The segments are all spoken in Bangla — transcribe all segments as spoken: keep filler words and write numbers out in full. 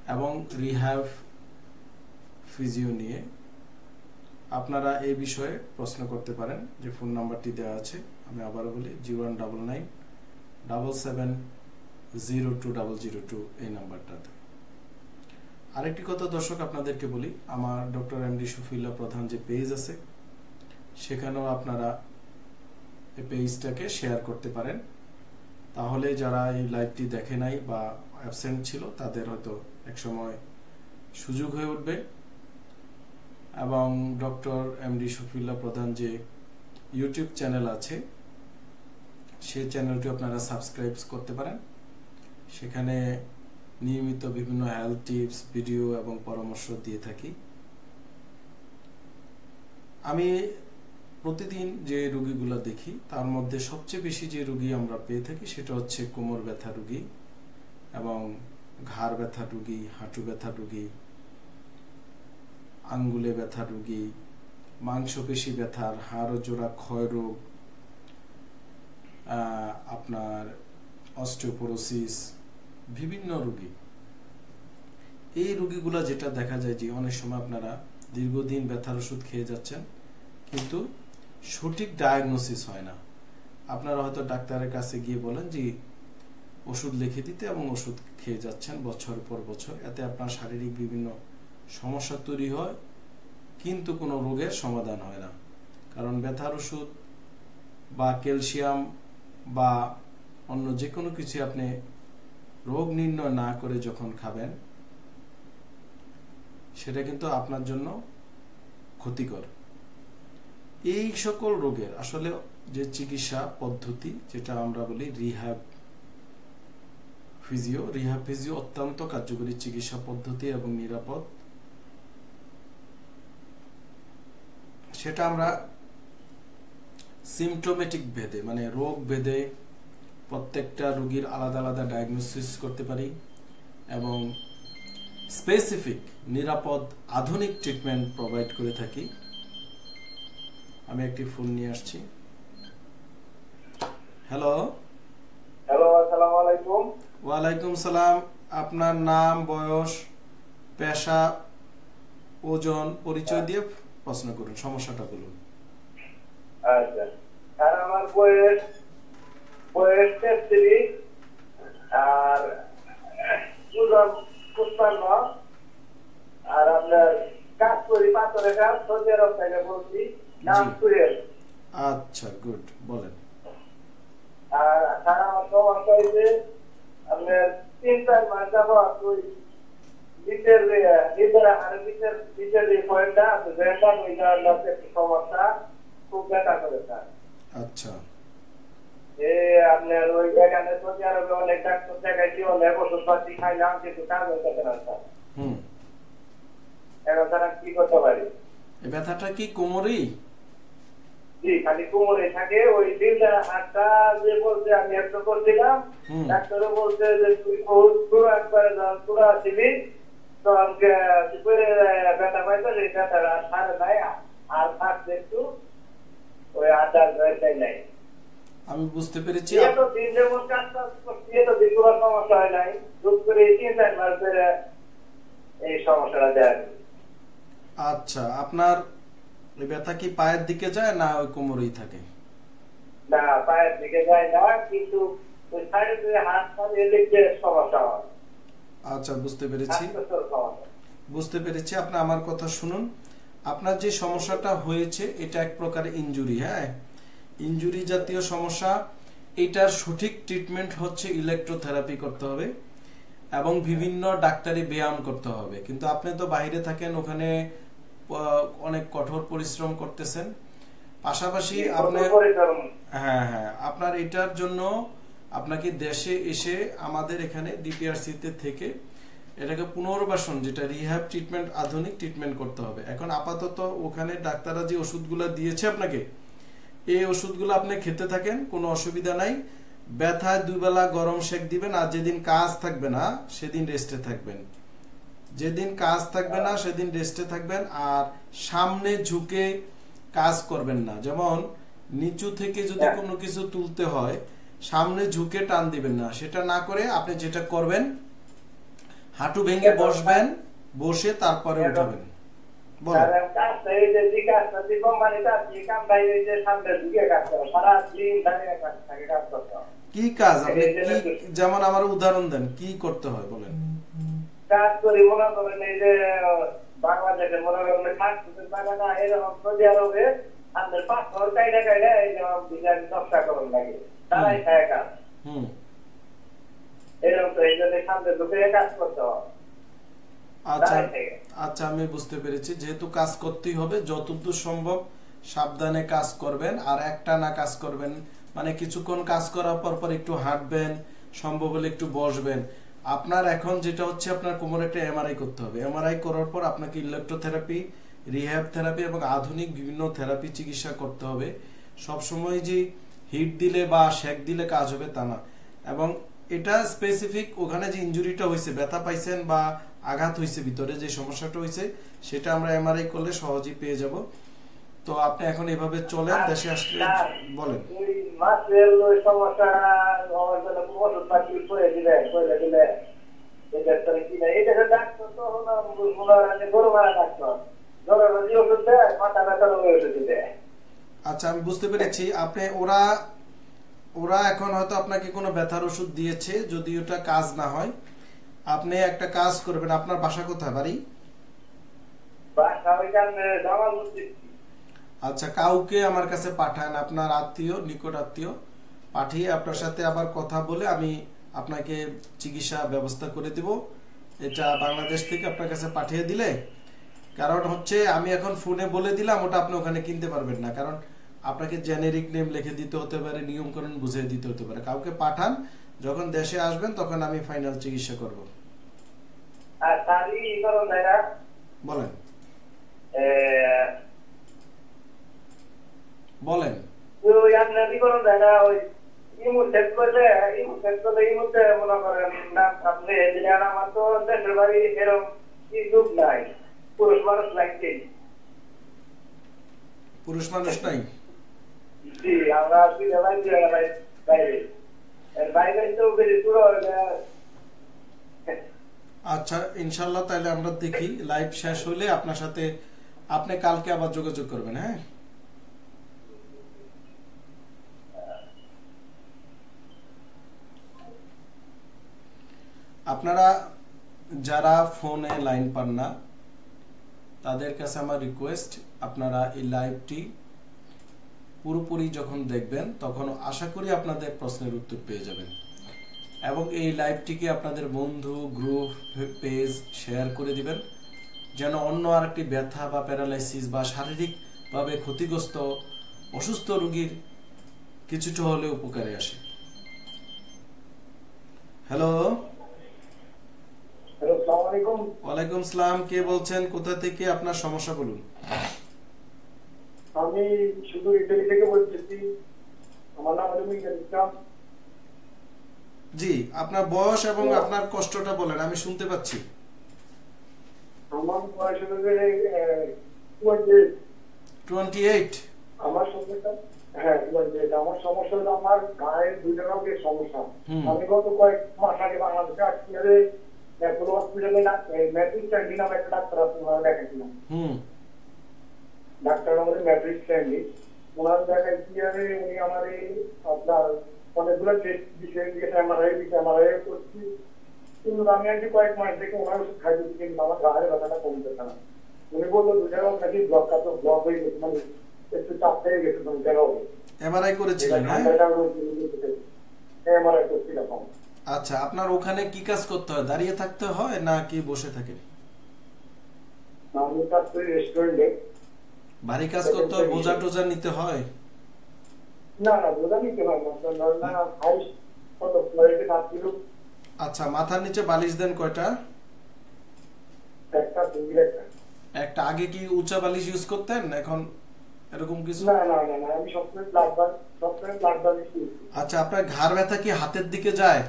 এবং রিহ্যাব ফিজিও নিয়ে আপনারা এই বিষয়ে প্রশ্ন করতে পারেন। যে ফোন নাম্বারটি দেওয়া আছে আমি আবারও বলি, zero one double nine double seven zero two double zero two এই নাম্বারটাতে। আরেকটি কথা দর্শক আপনাদেরকে বলি, আমার ডক্টর এমডি শফিউল্লাহ প্রধান যে পেজ আছে সেখানেও আপনারা এই পেজটাকে শেয়ার করতে পারেন। তাহলে যারা এই লাইভটি দেখে নাই বা অ্যাবসেন্ট ছিল তাদের হয়তো একসময় সুযোগ হয়ে উঠবে। এবং ডক্টর এমডি শফিউল্লাহ প্রধান যে ইউটিউব চ্যানেল আছে সেই চ্যানেলটি আপনারা সাবস্ক্রাইব করতে পারেন। সেখানে নিয়মিত বিভিন্ন হেলথ টিপস ভিডিও এবং পরামর্শ দিয়ে থাকি। আমি প্রতিদিন যে রোগীগুলো দেখি তার মধ্যে সবচেয়ে বেশি যে রোগী আমরা পেয়ে থাকি সেটা হচ্ছে কোমর ব্যথা রোগী এবং ঘাড় ব্যথা রোগী, হাঁটু ব্যথা রোগী, আঙ্গুলে ব্যথা রোগী, মাংসপেশি ব্যথার, হাড় ও জোড়া ক্ষয় রোগ, আপনার অস্টিওপোরোসিস, বিভিন্ন রোগী। এই রোগীগুলা যেটা দেখা যায় যে অনেক সময় আপনারা দীর্ঘদিন ব্যথার ওষুধ খেয়ে যাচ্ছেন কিন্তু সঠিক ডায়াগনোসিস হয় না। আপনারা হয়তো ডাক্তারের কাছে গিয়ে বলেন যে ওষুধ লিখে দিতে এবং ওষুধ খেয়ে যাচ্ছেন বছর পর বছর, এতে আপনার শারীরিক বিভিন্ন সমস্যা তৈরি হয় কিন্তু কোনো রোগের সমাধান হয় না। কারণ ব্যথার ওষুধ বা ক্যালসিয়াম বা অন্য যে কোনো কিছু আপনি রোগ নির্ণয় না করে যখন খাবেন সেটা কিন্তু আপনার জন্য ক্ষতিকর। এই সকল রোগের আসলে যে চিকিৎসা পদ্ধতি যেটা আমরা বলি রিহ্যাব ফিজিও, রিহ্যাব ফিজিও অত্যন্ত কার্যকরী চিকিৎসা পদ্ধতি এবং নিরাপদ। সেটা আমরা সিমটোমেটিক ভেদে মানে রোগ ভেদে প্রত্যেকটা রোগীর আলাদা আলাদা ডায়াগনোসিস করতে পারি এবং স্পেসিফিক নিরাপদ আধুনিক ট্রিটমেন্ট প্রোভাইড করে থাকি। আমি একটি ফোন নিয়ে আসছি। হ্যালো হ্যালো, আসসালামু আলাইকুম। ওয়ালাইকুম সালাম। আপনার নাম, বয়স, পেশা, ওজন, পরিচয় দিয়ে প্রশ্ন করুন, সমস্যাটা বলুন। আচ্ছা, আর আমার বয়স বয়স তেত্রিশ আর ওজন পঞ্চান্ন, আর আপনার কাজ করি পাথরের কাজ, সৌদি আরব থেকে বলছি, নাম সুরেশ। আচ্ছা, গুড, বলেন। আর স্যার আমার সমস্যা হয়েছে আপনার তিন চার মাস যাবত ওই নিচের নিচের আর নিচের নিচের যে পয়েন্টটা আছে সেটা ওই জায়গার একটু সমস্যা, খুব ব্যথা করে স্যার। আচ্ছা, এ আপনার ওই এখানে সৌদি আরবে অনেক ডাক্তার দেখাইছি, অনেক ওষুধপাতি খাইলাম কিন্তু কাজ হইতেছে না স্যার। হুম, এখন স্যার কি করতে পারি? এই ব্যথাটা কি কোমরেই? জি, খালি কোমরে থাকে। ওই দিনটা হাতটা যে বলছে আমি একটু করছিলাম, ডাক্তারও বলছে যে তুই পুরো একবারে যখন পুরো ছিলি তখন ব্যথা পাইতো, এই ব্যথাটা সারে নাই আর থাকছে একটু ওই আটার ব্যথাই নাই। আমি বুঝতে পেরেছি। এত দিন যেমন কাজ কাজ করছি এত দিন কোনো সমস্যা হয় নাই, দুঃখ করে তিন চার মাস ধরে এই সমস্যাটা দেয়। আচ্ছা, আপনার এই ব্যথা কি পায়ের দিকে যায় না ওই কোমরেই থাকে? না, পায়ের দিকে যায় না, কিন্তু ওই সাইডে দিয়ে হাত পা দিলে সমস্যা হয়। আচ্ছা, বুঝতে পেরেছি বুঝতে পেরেছি আপনি আমার কথা শুনুন। আপনার যে সমস্যাটা হয়েছে এটা এক প্রকার ইনজুরি। হ্যাঁ, ইনজুরি জাতীয় সমস্যা। এটার সঠিক ট্রিটমেন্ট হচ্ছে ইলেকট্রোথেরাপি করতে হবে এবং বিভিন্ন ডাক্তারি ব্যায়াম করতে হবে। কিন্তু আপনি তো বাইরে থাকেন, ওখানে অনেক কঠোর পরিশ্রম করতেছেন, পাশাপাশি আপনি হ্যাঁ হ্যাঁ আপনার এটার জন্য আপনাকে দেশে এসে আমাদের এখানে ডিপিআরসি তে থেকে এটাকে পুনর্বাসন, যেটা রিহ্যাব ট্রিটমেন্ট, আধুনিক ট্রিটমেন্ট করতে হবে। এখন আপাতত ওখানে ডাক্তাররা যে ওষুধগুলো দিয়েছে আপনাকে, এই ওষুধগুলো আপনি খেতে থাকেন, কোনো অসুবিধা নাই। ব্যথায় দুই বেলা গরম শেক দিবেন, আর যেদিন কাজ থাকবে না সেদিন রেস্টে থাকবেন। যেদিন কাজ থাকবে না সেদিন রেস্টে থাকবেন। আর সামনে ঝুঁকে কাজ করবেন না। যেমন নিচু থেকে যদি কোনো কিছু তুলতে হয় সামনে ঝুঁকে টান দিবেন না, সেটা না করে আপনি যেটা করবেন হাঁটু ভেঙে বসবেন, বসে তারপরে উঠাবেন। বলেন। আর কাজটা এই যে যে কাজটা যে কোম্পানিতে আছি কাম ভাই এই যে সামনের দিকে কাজ করে সারা দিন ধরে কাজ থাকে কাজ করতে হয়। কি কাজ আপনি কি, যেমন আমার উদাহরণ দেন, কি করতে হয় বলেন। কাজ করি মনে করেন এই যে বাংলাদেশে মনে করেন খাদ্য পারে না এরকম সৌদি আরবে আমাদের পাঁচশো কাইডা কাইডা এই যে বিরিয়ানি দশটা করুন লাগে তারাই খায় কাজ। হুম। এরকম তো এই জন্য সামনে ঢুকে কাজ করতে হয়। আচ্ছা আচ্ছা আমি বুঝতে পেরেছি, যেহেতু কাজ করতেই হবে যতদূর সম্ভব সাবধানে কাজ করবেন, আর একটা না কাজ করবেন, মানে কিছুক্ষণ কাজ করার পর পর একটু হাঁটবেন, সম্ভব হলে একটু বসবেন। আপনার এখন যেটা হচ্ছে আপনার কোমরে একটা এমআরআই করতে হবে। এমআরআই করার পর আপনাকে ইলেকট্রোথেরাপি, রিহ্যাব থেরাপি এবং আধুনিক বিভিন্ন থেরাপি চিকিৎসা করতে হবে। সবসময় যে হিট দিলে বা শেক দিলে কাজ হবে তা না। এবং এটা স্পেসিফিক ওখানে যে ইনজুরিটা হয়েছে, ব্যথা পাইছেন বা আঘাত হয়েছে ভিতরে, যে সমস্যাটা হয়েছে সেটা আমরা এমআরআই করলে সহজেই পেয়ে যাব। তো আপনি এখন এভাবে চলেন, দেশে আসলে বলেন। ওই মাসের ওই সমস্যা হওয়ার জন্য ওষুধ পাতি করে দিলে করে দিলে এটা করে কি না এটা ডাক্তার তো হলো মনে হয় গরু মারা ডাক্তার গরুর যে ওষুধ দেয় মাথা ব্যথার ওই ওষুধ দেয়। আচ্ছা আমি বুঝতে পেরেছি। আপনি ওরা ওরা এখন হয়তো আপনাকে কোনো ব্যথার ওষুধ দিয়েছে, যদি ওটা কাজ না হয় আপনি একটা কাজ করবেন। আপনার বাসা কোথায়, বাড়ি? বাসা ওইখানে জামালপুর। আচ্ছা কাউকে আমার কাছে পাঠান, আপনার আত্মীয়, নিকট আত্মীয় পাঠিয়ে আপনার সাথে আবার কথা বলে আমি আপনাকে চিকিৎসা ব্যবস্থা করে দিব। এটা বাংলাদেশ থেকে আপনার কাছে পাঠিয়ে দিলে, কারণ হচ্ছে আমি এখন ফোনে বলে দিলাম ওটা আপনি ওখানে কিনতে পারবেন না, কারণ আপনাকে জেনেরিক নেম লিখে দিতে হতে পারে, নিয়মকানুন বুঝিয়ে দিতে হতে পারে। কাউকে পাঠান, যখন দেশে আসবেন তখন আমি ফাইনাল চিকিৎসা করব। আর তারই করুন ভাইরা বলেন এ বলেন ওই আপনারই করুন ভাইরা ওই ইমু সেট করলে ইমু সেট করলে ইমুতে মনে করেন নাম আপনি দিলে আমার তো দেশের বাড়ি এরকম কি যুগ নাই, পুরুষ মানুষ লাগছে। পুরুষ মানুষ নাই? জি আমরা আসি বাইরে বাইরে বাইরে তো বেশি পুরো। আচ্ছা ইনশাল্লাহ তাহলে আমরা দেখি, লাইভ শেষ হলে আপনার সাথে আপনি কালকে আবার যোগাযোগ করবেন। হ্যাঁ আপনারা যারা ফোনে লাইন পান না তাদের কাছে আমার রিকোয়েস্ট, আপনারা এই লাইভটি পুরোপুরি যখন দেখবেন তখন আশা করি আপনাদের প্রশ্নের উত্তর পেয়ে যাবেন, এবং এই লাইভটিকে আপনাদের বন্ধু, গ্রুপ, পেজ শেয়ার করে দিবেন, যেন অন্য আরেকটি ব্যথা বা প্যারালাইসিস বা শারীরিকভাবে ক্ষতিগ্রস্ত অসুস্থ রোগীর কিছুটা হলে উপকারে আসে। হ্যালো আসসালামু আলাইকুম। ওয়ালাইকুম আসসালাম, কে বলছেন, কোথা থেকে, আপনার সমস্যা বলুন। আমি শুধু ইটালি থেকে বলতেছি, আমার নাম হলো মিজান ইসলাম। জি আপনার বয়স এবং আপনার কষ্টটা বলেন, আমি শুনতে পাচ্ছি। আমার বয়স হলো আটাশ। আমার সমস্যা হ্যাঁ আমার সমস্যা হলো আমার গায়ের দুইটা রোগের সমস্যা। আমি গত কয়েক মাস আগে বাংলাদেশে আসছি, কোনো হসপিটালে ম্যাট্রিক স্ট্যান্ডি নামে একটা ডাক্তার আছে, ওনারা দেখাচ্ছিলাম। ডাক্তার আমাদের ম্যাট্রিক স্ট্যান্ডি, ওনার দেখাচ্ছি আরে উনি আমার এই আপনার অনেকগুলো টেস্ট বিষয়ে দিয়েছে, এমআরআই দিয়েছে, এমআরআই করছি, কিন্তু আমি আজকে কয়েক মাস থেকে ওনার ওষুধ খাই দিচ্ছি, কিন্তু আমার গায়ের ব্যথাটা কমতেছে না। উনি বললো দুটা রোগ নাকি ব্লক কাতো ব্লক হয়ে গেছে, মানে একটু চাপ হয়ে গেছে দুটা রোগে। এমআরআই করেছিলেন? এমআরআই করছিলাম। আচ্ছা আপনার ওখানে কি কাজ করতে হয়, দাঁড়িয়ে থাকতে হয় না কি বসে থাকেন? আমি কাজ করি রেস্টুরেন্টে। ভারী কাজ করতে হয়, বোঝা টোজা নিতে হয়? না না বোঝা নিতে হয় না, হাউস কত ফ্লোরে কাজ ছিল। আচ্ছা মাথার নিচে বালিশ দেন কয়টা? একটা দুইটা একটা। একটা। আগে কি উঁচা বালিশ ইউজ করতেন, এখন এরকম কিছু? না না না না আমি সবসময় ফ্ল্যাট বালিশ সবসময় ফ্ল্যাট বালিশ ইউজ করি। আচ্ছা আপনার ঘাড় ব্যথা কি হাতের দিকে যায়?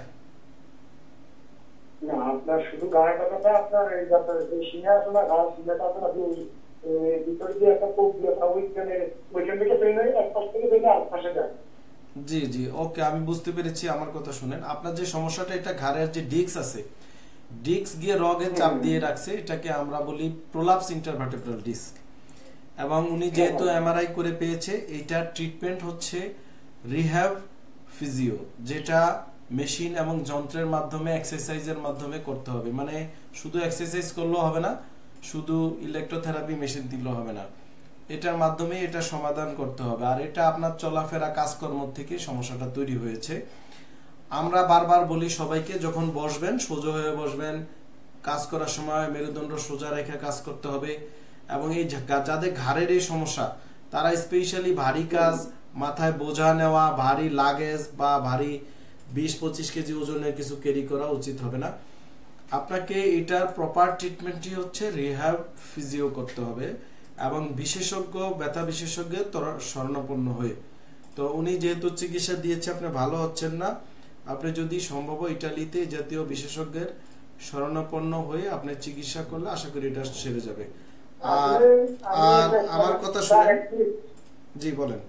না আপনার শুধু গায়ে ব্যথাটা আপনার এই আপনার এই সিংহাসনা ঘাড় সিংহাটা আপনার ভিতরে যে একটা কোপ ব্যথা ওইখানে ওইখান থেকে পেয়ে নেই, এক পাশ থেকে পেয়ে আর পাশে যায়। জি জি ওকে আমি বুঝতে পেরেছি। আমার কথা শুনেন, আপনার যে সমস্যাটা এটা ঘাড়ের যে ডিস্ক আছে, ডিস্ক গিয়ে রগে চাপ দিয়ে রাখছে, এটাকে আমরা বলি প্রোলাপস ইন্টারভার্টেব্রাল ডিস্ক। এবং উনি যেহেতু এমআরআই করে পেয়েছে, এইটার ট্রিটমেন্ট হচ্ছে রিহ্যাব ফিজিও, যেটা মেশিন এবং যন্ত্রের মাধ্যমে এক্সারসাইজের মাধ্যমে করতে হবে। মানে শুধু এক্সারসাইজ করলেও হবে না, শুধু ইলেকট্রোথেরাপি মেশিন দিলেও হবে না, এটার মাধ্যমে এটা সমাধান করতে হবে। আর এটা আপনার চলাফেরা কাজকর্ম থেকে সমস্যাটা তৈরি হয়েছে। আমরা বারবার বলি সবাইকে, যখন বসবেন সোজা হয়ে বসবেন, কাজ করার সময় মেরুদণ্ড সোজা রেখে কাজ করতে হবে। এবং এই যাদের ঘাড়ের এই সমস্যা, তারা স্পেশালি ভারী কাজ, মাথায় বোঝা নেওয়া, ভারী লাগেজ বা ভারী বিশ পঁচিশ কেজি ওজনের কিছু ক্যারি করা উচিত হবে না। আপনাকে এটার প্রপার ট্রিটমেন্টই হচ্ছে রিহ্যাব ফিজিও করতে হবে, এবং বিশেষজ্ঞ ব্যথা বিশেষজ্ঞের শরণাপন্ন হয়ে। তো উনি যেহেতু চিকিৎসা দিয়েছে, আপনি ভালো হচ্ছেন না, আপনি যদি সম্ভব ইটালিতে জাতীয় বিশেষজ্ঞের শরণাপন্ন হয়ে আপনি চিকিৎসা করলে আশা করি এটা সেরে যাবে। আর আর আমার কথা শুনেন। জি বলেন।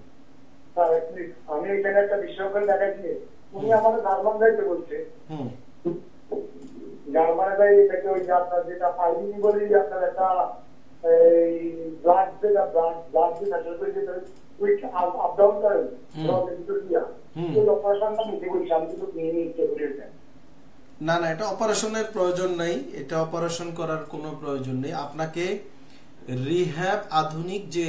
আমি এখানে একটা বিশেষজ্ঞ দেখাচ্ছি, উনি আমাদের জার্মান যাইতে বলছে। হুম, জার্মানে যাই এটাকে ওই যে আপনার যেটা ফাইলিং বলি, আপনার একটা এই ব্লাড যেটা ব্লাড ব্লাড যেটা যেটা উইক আপ ডাউন করেন দিয়া এই অপারেশনটা নিতে বলছি, আমি কিন্তু নিয়ে নিতে বলেছেন। না না, এটা অপারেশনের প্রয়োজন নেই, এটা অপারেশন করার কোনো প্রয়োজন নেই। আপনাকে রিহ্যাব আধুনিক যে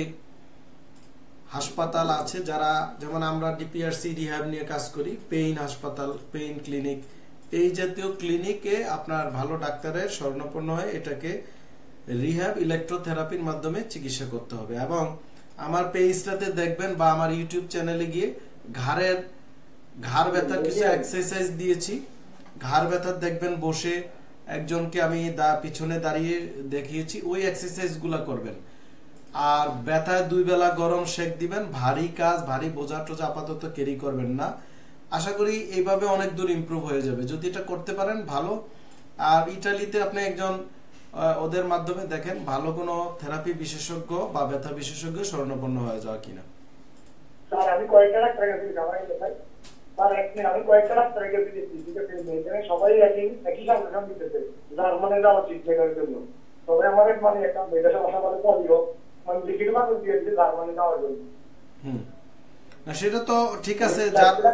হাসপাতাল আছে, যারা যেমন আমরা ডিপিআরসি রিহ্যাব নিয়ে কাজ করি, পেইন হাসপাতাল, পেইন ক্লিনিক, এই জাতীয় ক্লিনিকে আপনার ভালো ডাক্তারের শরণাপন্ন হয়ে এটাকে রিহ্যাব ইলেকট্রোথেরাপির মাধ্যমে চিকিৎসা করতে হবে। এবং আমার পেজটাতে দেখবেন বা আমার ইউটিউব চ্যানেলে গিয়ে ঘাড়ের ঘাড় ব্যথার কিছু এক্সারসাইজ দিয়েছি। ঘাড় ব্যথার দেখবেন বসে একজনকে আমি দা পিছনে দাঁড়িয়ে দেখিয়েছি, ওই এক্সারসাইজ গুলা করবেন। আর ব্যথায় দুই বেলা গরম শেক দিবেন, ভারী কাজ ভারী বোঝা টোঝা আপাতত ক্যারি করবেন না। আশা করি এইভাবে অনেক দূর ইমপ্রুভ হয়ে যাবে যদি এটা করতে পারেন, ভালো। আর ইটালিতে আপনি একজন ওদের মাধ্যমে দেখেন ভালো কোনো থেরাপি বিশেষজ্ঞ বা ব্যথা বিশেষজ্ঞ শরণাপন্ন হয়ে যাওয়া কিনা। স্যার আমি কয়েকটা ডাক্তার কাছে যাওয়াই দেখাই, স্যার আপনি আমি কয়েকটা ডাক্তার কাছে দিয়েছি, এখানে সবাই একই একই সাজেশন দিতেছে জার্মানে যাওয়া ট্রিটমেন্টের জন্য। তবে আমাদের মানে একটা মেডিকেল কথা বলে পড়িও মানে লিখিত ভাবে দিয়েছে জার্মানে যাওয়ার জন্য। হুম, না সেটা তো ঠিক আছে,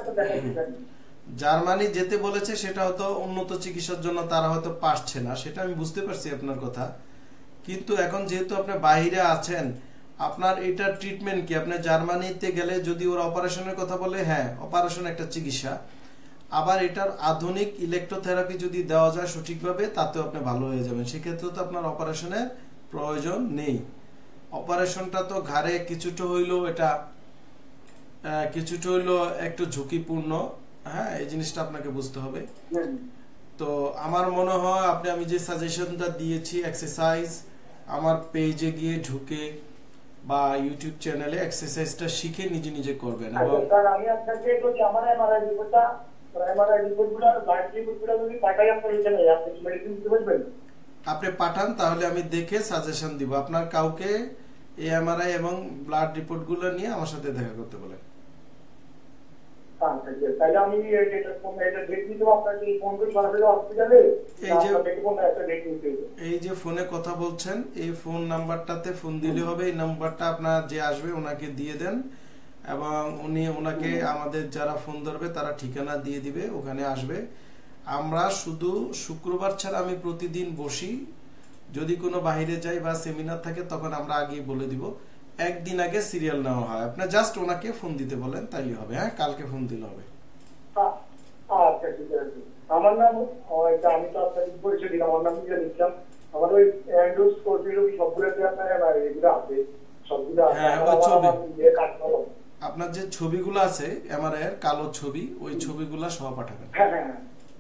জার্মানি যেতে বলেছে সেটা হয়তো উন্নত চিকিৎসার জন্য তারা হয়তো পারছে না, সেটা আমি বুঝতে পারছি আপনার কথা। কিন্তু এখন যেহেতু আপনি বাইরে আছেন, আপনার এটা ট্রিটমেন্ট কি? আপনি জার্মানিতে গেলে যদি ওর অপারেশনের কথা বলে, হ্যাঁ অপারেশন একটা চিকিৎসা, আবার এটার আধুনিক ইলেকট্রোথেরাপি যদি দেওয়া যায় সঠিকভাবে, তাতেও আপনি ভালো হয়ে যাবেন। সেক্ষেত্রে তো আপনার অপারেশনের প্রয়োজন নেই। অপারেশনটা তো ঘাড়ে কিছুটা হইলেও এটা কিছুটা হইলো একটু ঝুঁকিপূর্ণ, হ্যাঁ এই জিনিসটা আপনাকে বুঝতে হবে। তো আমার মনে হয় আপনি আমি যে সাজেশনটা দিয়েছি এক্সারসাইজ, আমার পেজে গিয়ে ঢুকে বা ইউটিউব চ্যানেলে এক্সারসাইজটা শিখে নিজে নিজে করবেন। এবং আমি আপনাকে বলছি আমার এমআরআই রিপোর্টটা এমআরআই রিপোর্টগুলো ব্লাড রিপোর্টগুলো যদি পাঠাই আপনার এখানে আপনি কি মেডিসিন দিতে পারবেন? আপনি পাঠান, তাহলে আমি দেখে সাজেশন দিব। আপনার কাউকে এই এমআরআই এবং ব্লাড রিপোর্টগুলো নিয়ে আমার সাথে দেখা করতে বলেন। তাহলে আমি এটা ফোন এটা ডেট নিতে আপনাকে ফোন করে সরাসরি হসপিটালে এই যে আপনাকে ফোন একটা ডেট নিতে হবে। এই যে ফোনে কথা বলছেন, এই ফোন নাম্বারটাতে ফোন দিলে হবে। এই নাম্বারটা আপনার যে আসবে ওনাকে দিয়ে দেন, এবং উনি ওনাকে আমাদের যারা ফোন ধরবে তারা ঠিকানা দিয়ে দিবে, ওখানে আসবে। আমরা শুধু শুক্রবার ছাড়া আমি প্রতিদিন বসি, যদি কোনো বাইরে যাই বা সেমিনার থাকে তখন আমরা আগে বলে দিব, একদিন আগে সিরিয়াল নেওয়া হয়। আপনি জাস্ট ওনাকে ফোন দিতে বলেন, তাইলে হবে। হ্যাঁ কালকে ফোন দিলে হবে। আচ্ছা ঠিক আছে। আমার নাম আমি তো আপনাকে পরিচয় দিলাম, আমার নাম মিজান ইসলাম। আমার ওই অ্যান্ড্রয়েড স্কোরপিও সবগুলোতে আপনার এগুলো আছে, সবগুলো আপনার যে ছবিগুলো আছে এমআরআই এর কালো ছবি, ওই ছবিগুলো সহ পাঠাবেন। হ্যাঁ হ্যাঁ।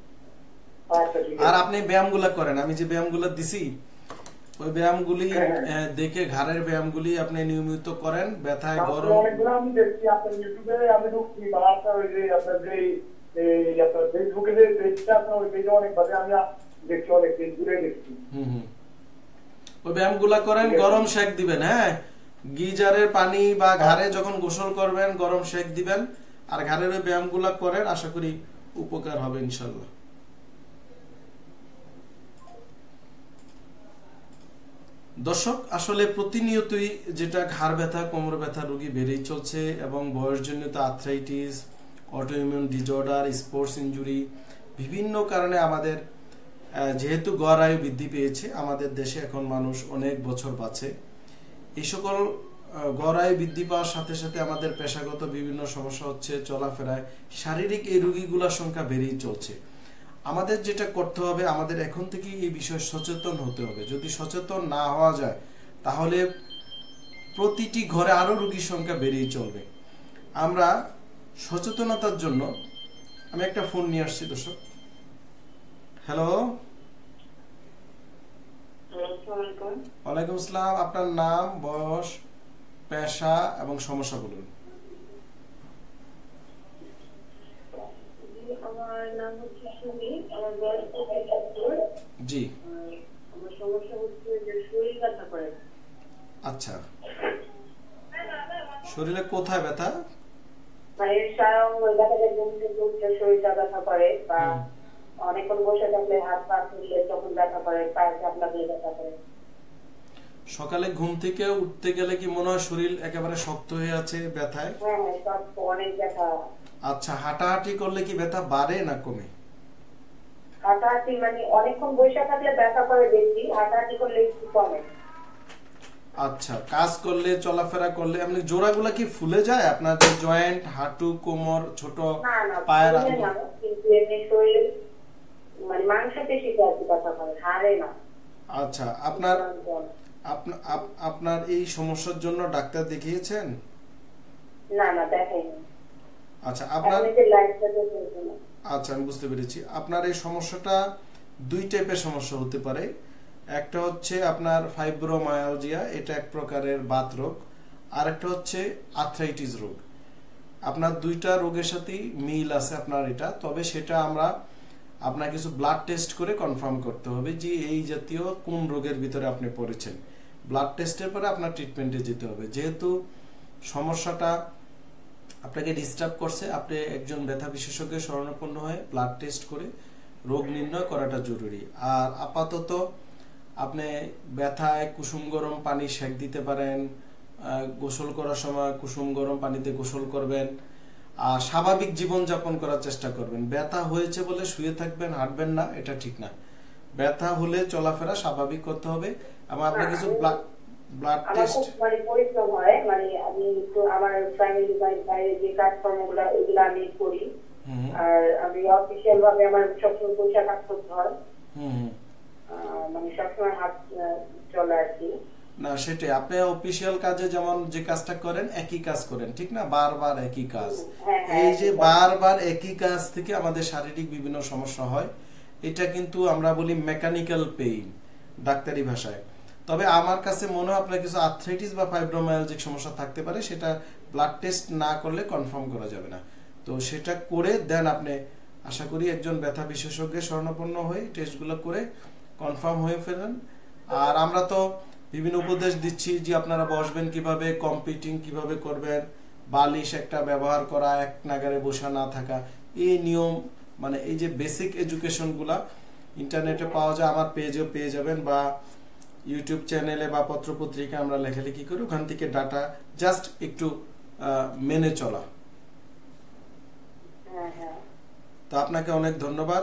আর আপনি ব্যায়ামগুলো করেন, আমি যে ব্যায়ামগুলো দিছি ওই ব্যায়ামগুলি দেখে ঘাড়ের ব্যায়ামগুলি আপনি নিয়মিত করেন। ব্যথায় গরম অনেকগুলো আমি দেখছি আপনার ইউটিউবে, আমি ঢুকছি বা আপনার ওই যে আপনার যে এই আপনার ফেসবুকে যে পেজটা আপনার ওই পেজে অনেকভাবে আমি দেখছি, অনেক দিন ঘুরে দেখছি। হুম হুম, ওই ব্যায়ামগুলো করেন। গরম শেক দিবেন, হ্যাঁ গিজারের পানি বা ঘাড়ে যখন গোসল করবেন গরম শেক দিবেন, আর ঘাড়ের ওই ব্যায়ামগুলো করেন, আশা করি উপকার হবে ইনশাল্লাহ। দর্শক, আসলে প্রতিনিয়তই যেটা ঘাড় ব্যথা, কোমর ব্যথা রোগী বেড়েই চলছে এবং বয়সজনিত arthritis, autoimmune disorder, sports injury, বিভিন্ন কারণে আমাদের যেহেতু গড় আয়ু বৃদ্ধি পেয়েছে, আমাদের দেশে এখন মানুষ অনেক বছর বাঁচে। এই সকল গড় আয়ু বৃদ্ধি পাওয়ার সাথে সাথে আমাদের পেশাগত বিভিন্ন সমস্যা হচ্ছে, চলাফেরায় শারীরিক এই রোগীগুলোর সংখ্যা বেড়েই চলছে। আমাদের যেটা করতে হবে, আমাদের এখন থেকেই এই বিষয়ে সচেতন হতে হবে। যদি সচেতন না হওয়া যায় তাহলে প্রতিটি ঘরে আরো রোগীর সংখ্যা বেড়েই চলবে। আমরা সচেতনতার জন্য আমি একটা ফোন নিয়ে আসছি দর্শক। হ্যালো, ওয়ালাইকুম আসসালাম। আপনার নাম, বয়স, পেশা এবং সমস্যা বলুন। আমার নাম হচ্ছে সুমি, আমার বয়স পঁচাত্তর। জি। আমার সমস্যা হচ্ছে যে শরীর ব্যথা করে। আচ্ছা, শরীরে কোথায় ব্যথা? মানে সারা দেখা যায় ঘুম থেকে উঠলে শরীরটা ব্যথা করে, বা অনেকক্ষণ বসে থাকলে হাত পা ফুললে তখন ব্যথা করে, পায়ে চাপ লাগলে ব্যথা করে। সকালে ঘুম থেকে উঠতে গেলে কি মনে হয় শরীর একেবারে শক্ত হয়ে আছে ব্যথায়? হ্যাঁ হ্যাঁ, শক্ত, অনেক ব্যথা। আচ্ছা, হাঁটাহাঁটি করলে কি ব্যথা বাড়ে না কমে? হাঁটাহাঁটি মানে অনেকক্ষণ বসে থাকলে ব্যথা করে বেশি, হাঁটাহাঁটি করলে একটু কমে। আচ্ছা, কাজ করলে, চলাফেরা করলে এমনি জোড়াগুলা কি ফুলে যায় আপনার, যে জয়েন্ট, হাঁটু, কোমর, ছোট পায়ের আঙুল? কিন্তু এমনি শরীর মানে মাংসপেশিতে আর কি ব্যথা করে, হাড়ে না। আচ্ছা, আপনার আপনার এই সমস্যার জন্য ডাক্তার দেখিয়েছেন? না না, দেখাইনি। আচ্ছা, আপনার আচ্ছা আমি বুঝতে পেরেছি। আপনার এই সমস্যাটা দুই টাইপের সমস্যা হতে পারে। একটা হচ্ছে আপনার ফাইব্রোমায়ালজিয়া, এটা এক প্রকারের বাত রোগ, আর একটা হচ্ছে আর্থ্রাইটিস রোগ। আপনার দুইটা রোগের সাথেই মিল আছে আপনার এটা, তবে সেটা আমরা আপনার কিছু ব্লাড টেস্ট করে কনফার্ম করতে হবে যে এই জাতীয় কোন রোগের ভিতরে আপনি পড়েছেন। ব্লাড টেস্টের পরে আপনার ট্রিটমেন্টে যেতে হবে। যেহেতু সমস্যাটা আপনাকে ডিস্টার্ব করছে, আপনি একজন ব্যথা বিশেষজ্ঞের শরণাপন্ন হয়ে ব্লাড টেস্ট করে রোগ নির্ণয় করাটা জরুরি। আর আপাতত আপনি ব্যথায় কুসুম গরম পানি সেক দিতে পারেন, গোসল করার সময় কুসুম গরম পানিতে গোসল করবেন, আর স্বাভাবিক জীবন যাপন করার চেষ্টা করবেন। ব্যথা হয়েছে বলে শুয়ে থাকবেন, হাঁটবেন না, এটা ঠিক না। ব্যথা হলে চলাফেরা স্বাভাবিক করতে হবে। এবং আপনি কিছু ব্লাড ব্লাড টেস্ট, মানে পরিশ্রম হয়, মানে আমি তো আমার ফ্যামিলি বাইরে যে কাজকর্মগুলো এগুলো আমি করি, আর আমি অফিসিয়াল ভাবে আমার সবসময় পয়সা কাজ করতে হয়, মানে সবসময় হাত চলে আর কি। না সেটাই, আপনি অফিসিয়াল কাজে যেমন যে কাজটা করেন একই কাজ করেন, ঠিক না? বারবার একই কাজ। এই যে বারবার একই কাজ থেকে আমাদের শারীরিক বিভিন্ন সমস্যা হয়, এটা কিন্তু আমরা বলি মেকানিক্যাল পেইন ডাক্তারি ভাষায়। তবে আমার কাছে মনে হয় আপনার কিছু আর্থ্রাইটিস বা ফাইব্রোমায়ালজিক সমস্যা থাকতে পারে, সেটা ব্লাড টেস্ট না করলে কনফার্ম করা যাবে না। তো সেটা করে দেন আপনি, আশা করি একজন ব্যথা বিশেষজ্ঞের শরণাপন্ন হয়ে টেস্টগুলো করে কনফার্ম হয়ে ফেলেন। আর আমরা তো বিভিন্ন উপদেশ দিচ্ছি যে আপনারা বসবেন কিভাবে, কম্পিটিং কিভাবে করবেন, বালিশ একটা ব্যবহার করা, এক নাগারে বসা না থাকা, এই নিয়ম, মানে এই যে বেসিক এডুকেশনগুলা ইন্টারনেটে পাওয়া যায়, আমার পেজেও পেয়ে যাবেন, বা ইউটিউব চ্যানেলে বা পত্র পত্রিকা আমরা লেখালেখি করি, ওখান থেকে ডাটা জাস্ট একটু মেনে চলা। তো আপনাকে অনেক ধন্যবাদ।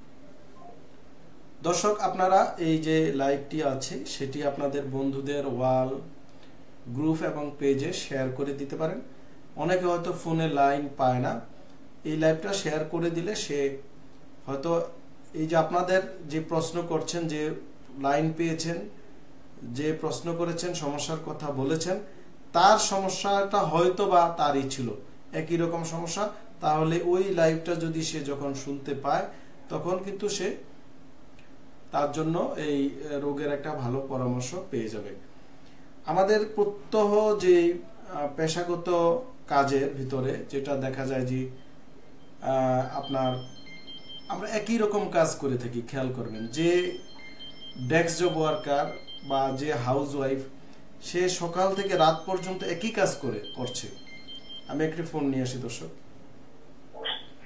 দর্শক, আপনারা এই যে লাইভটি আছে সেটি আপনাদের বন্ধুদের ওয়াল, গ্রুপ এবং পেজে শেয়ার করে দিতে পারেন। অনেকে হয়তো ফোনে লাইন পায় না, এই লাইভটা শেয়ার করে দিলে সে হয়তো এই যে আপনাদের যে প্রশ্ন করছেন, যে লাইন পেয়েছেন, যে প্রশ্ন করেছেন, সমস্যার কথা বলেছেন, তার সমস্যাটা হয়তো বা তারই ছিল একই রকম সমস্যা, তাহলে ওই লাইভটা যদি সে যখন শুনতে পায় তখন কিন্তু সে তার জন্য এই রোগের একটা ভালো পরামর্শ পেয়ে যাবে। আমাদের প্রত্যহ যে পেশাগত কাজের ভিতরে যেটা দেখা যায় যে আপনার আমরা একই রকম কাজ করে থাকি, খেয়াল করবেন, যে ডেস্ক জব ওয়ার্কার বা যে হাউস ওয়াইফ, সে সকাল থেকে রাত পর্যন্ত একই কাজ করে করছে। আমি একটি ফোন নিয়ে আসি দর্শক।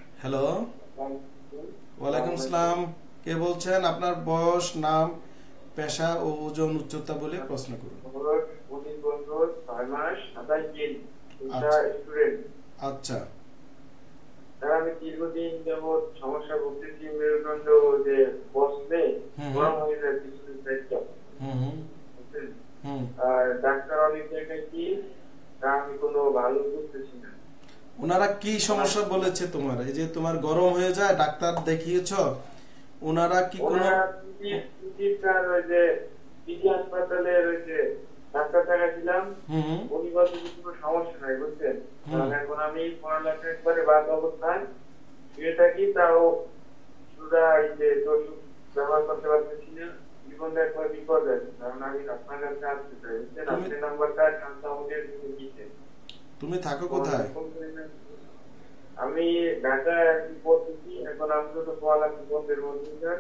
হ্যালো, ওয়ালাইকুম আসসালাম, কে বলছেন? আপনার বয়স, নাম, পেশা ও ওজন উচ্চতা বলে প্রশ্ন করুন। উনিশ বছর ছয় মাস সাতাশ দিন স্টুডেন্ট। আচ্ছা স্যার আমি দীর্ঘদিন যাবৎ সমস্যা ভুগতেছি, মেরুদণ্ড যে বসলে গরম হয়ে যায় কিছুদিন থেকে। আর ডাক্তার অনেক জায়গায় কি আমি কোনো ভালো বুঝতেছি না। ওনারা কি সমস্যা বলেছে তোমার? এই যে তোমার গরম হয়ে যায়, ডাক্তার দেখিয়েছো? ওনারা কি কোনো ওই যে পিজি হাসপাতালের ওই যে ডাক্তার দেখাচ্ছিলাম, উনি বলছে কোনো সমস্যা নাই বুঝছেন। এখন আমি পড়ালেখা একবারে বাদ অবস্থায় শুয়ে থাকি, তাও সুরা এই যে ওষুধ ব্যবহার করতে পারতেছি না, জীবনটা একবার বিপদ আছে। কারণ আমি আপনার কাছে আসতে চাই বুঝছেন, আপনার নাম্বারটা আমাদের দিতে। তুমি থাকো কোথায়? আমি ঢাকায় পড়তেছি, এখন আমি তো পড়ালেখা বন্ধের মধ্যে স্যার।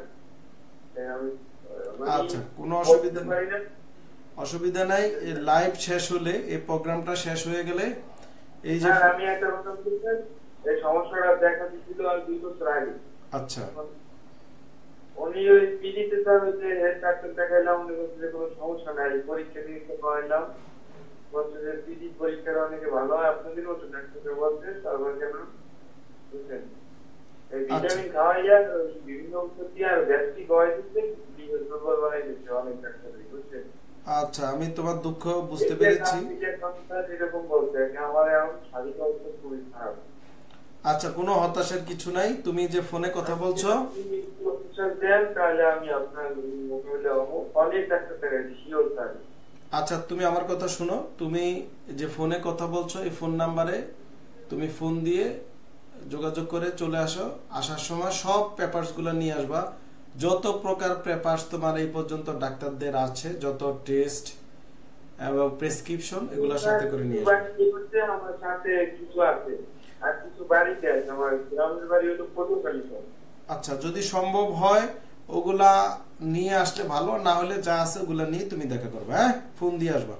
আচ্ছা কোনো অসুবিধা নেই, অসুবিধা নাই। লাইভ শেষ হলে, এই প্রোগ্রামটা শেষ হয়ে গেলে এই যে আমি একটা কথা বলতেন, এই সমস্যাটা দেখা দিছিল আর দুই বছর আগে। আচ্ছা উনি ওই পিজিতে স্যার ওই যে হেড ডাক্তার দেখাইলাম, উনি বলছে যে কোনো সমস্যা নাই, পরীক্ষা নিরীক্ষা করাইলাম, বলছে যে পিজি পরীক্ষার অনেকে ভালো হয় আপনাদের মতো ডাক্তার বলছে। তারপর কেন বুঝছেন এই ভিটামিন খাওয়াইয়া বিভিন্ন ওষুধ দিয়ে আর গ্যাস্ট্রিক হওয়াই দিচ্ছে, দুর্বল বানাই দিচ্ছে অনেক ডাক্তার বুঝছেন। আচ্ছা আমি তোমার দুঃখ বুঝতে পেরেছি। এরকম বলছে আমার এখন শারীরিক অবস্থা খুবই খারাপ। আচ্ছা কোনো হতাশার কিছু নাই। তুমি যে ফোনে কথা বলছো, তাহলে আমি আপনার মোবাইলে অনেক ডাক্তার দেখাচ্ছি শিওর স্যার। আচ্ছা তুমি আমার কথা শুনো, তুমি যে ফোনে কথা বলছো এই ফোন নাম্বারে তুমি ফোন দিয়ে যোগাযোগ করে চলে আসো। আসার সময় সব পেপারস গুলো নিয়ে আসবা, যত প্রকার পেপারস তোমার এই পর্যন্ত ডাক্তারদের আছে, যত টেস্ট এবং প্রেসক্রিপশন এগুলোর সাথে করে নিয়ে আসবে। আমার সাথে কিছু আছে আর কিছু বাড়িতে আছে, আমার গ্রামের বাড়ি হলো পটুয়াখালী। আচ্ছা যদি সম্ভব হয় ওগুলা নিয়ে আসলে ভালো, না হলে যা আছে ওগুলা নিয়ে তুমি দেখা করবে। হ্যাঁ ফোন দিয়ে আসবা।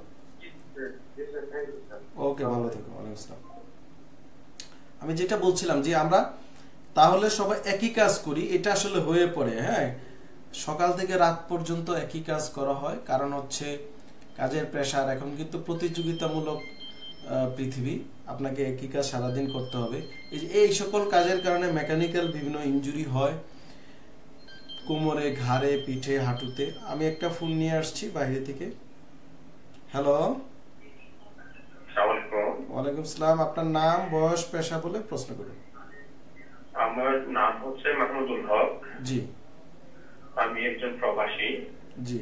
ওকে ভালো থেকো। ওয়ালাইকুম আসসালাম। আমি যেটা বলছিলাম যে আমরা তাহলে সবাই একই কাজ করি, এটা আসলে হয়ে পড়ে। হ্যাঁ সকাল থেকে রাত পর্যন্ত একই কাজ করা হয়, কারণ হচ্ছে কাজের প্রেসার। এখন কিন্তু প্রতিযোগিতামূলক পৃথিবী, আপনাকে একই কাজ সারাদিন করতে হবে। এই সকল কাজের কারণে মেকানিক্যাল বিভিন্ন ইনজুরি হয় কোমরে, ঘাড়ে, পিঠে, হাঁটুতে। আমি একটা ফোন নিয়ে আসছি বাইরে থেকে। হ্যালো ওয়ালাইকুম সালাম। আপনার নাম, বয়স, পেশা বলে প্রশ্ন করুন। আমার নাম হচ্ছে মাহমুদুল হক। জি আমি একজন প্রবাসী। জি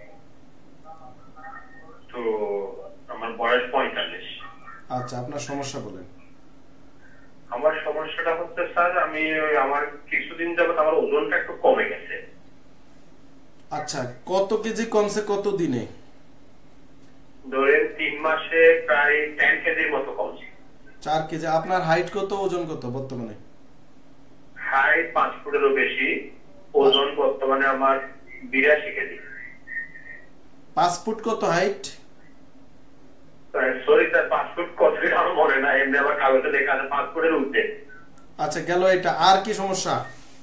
তো আমার বয়স পঁয়তাল্লিশ। আচ্ছা আপনার সমস্যা বলেন। আমার সমস্যাটা হচ্ছে স্যার, আমি আমার কিছুদিন যাবত আমার ওজনটা একটু কমে গেছে। আচ্ছা কত কেজি কমছে কত দিনে? ধরেন তিন মাসে প্রায় দশ কেজির মতো কমছে। চার কেজি। আপনার হাইট কত, ওজন কত বর্তমানে? হাইট পাঁচ ফুটেরও বেশি, ওজন বর্তমানে আমার বিরাশি কেজি। পাঁচ ফুট কত হাইট? সরি স্যার, পাঁচ ফুট কত আমার মনে নাই, এমনি আমার কাগজে লেখা আছে পাঁচ ফুটের উঠে। আচ্ছা গেল এটা। আর কি সমস্যা?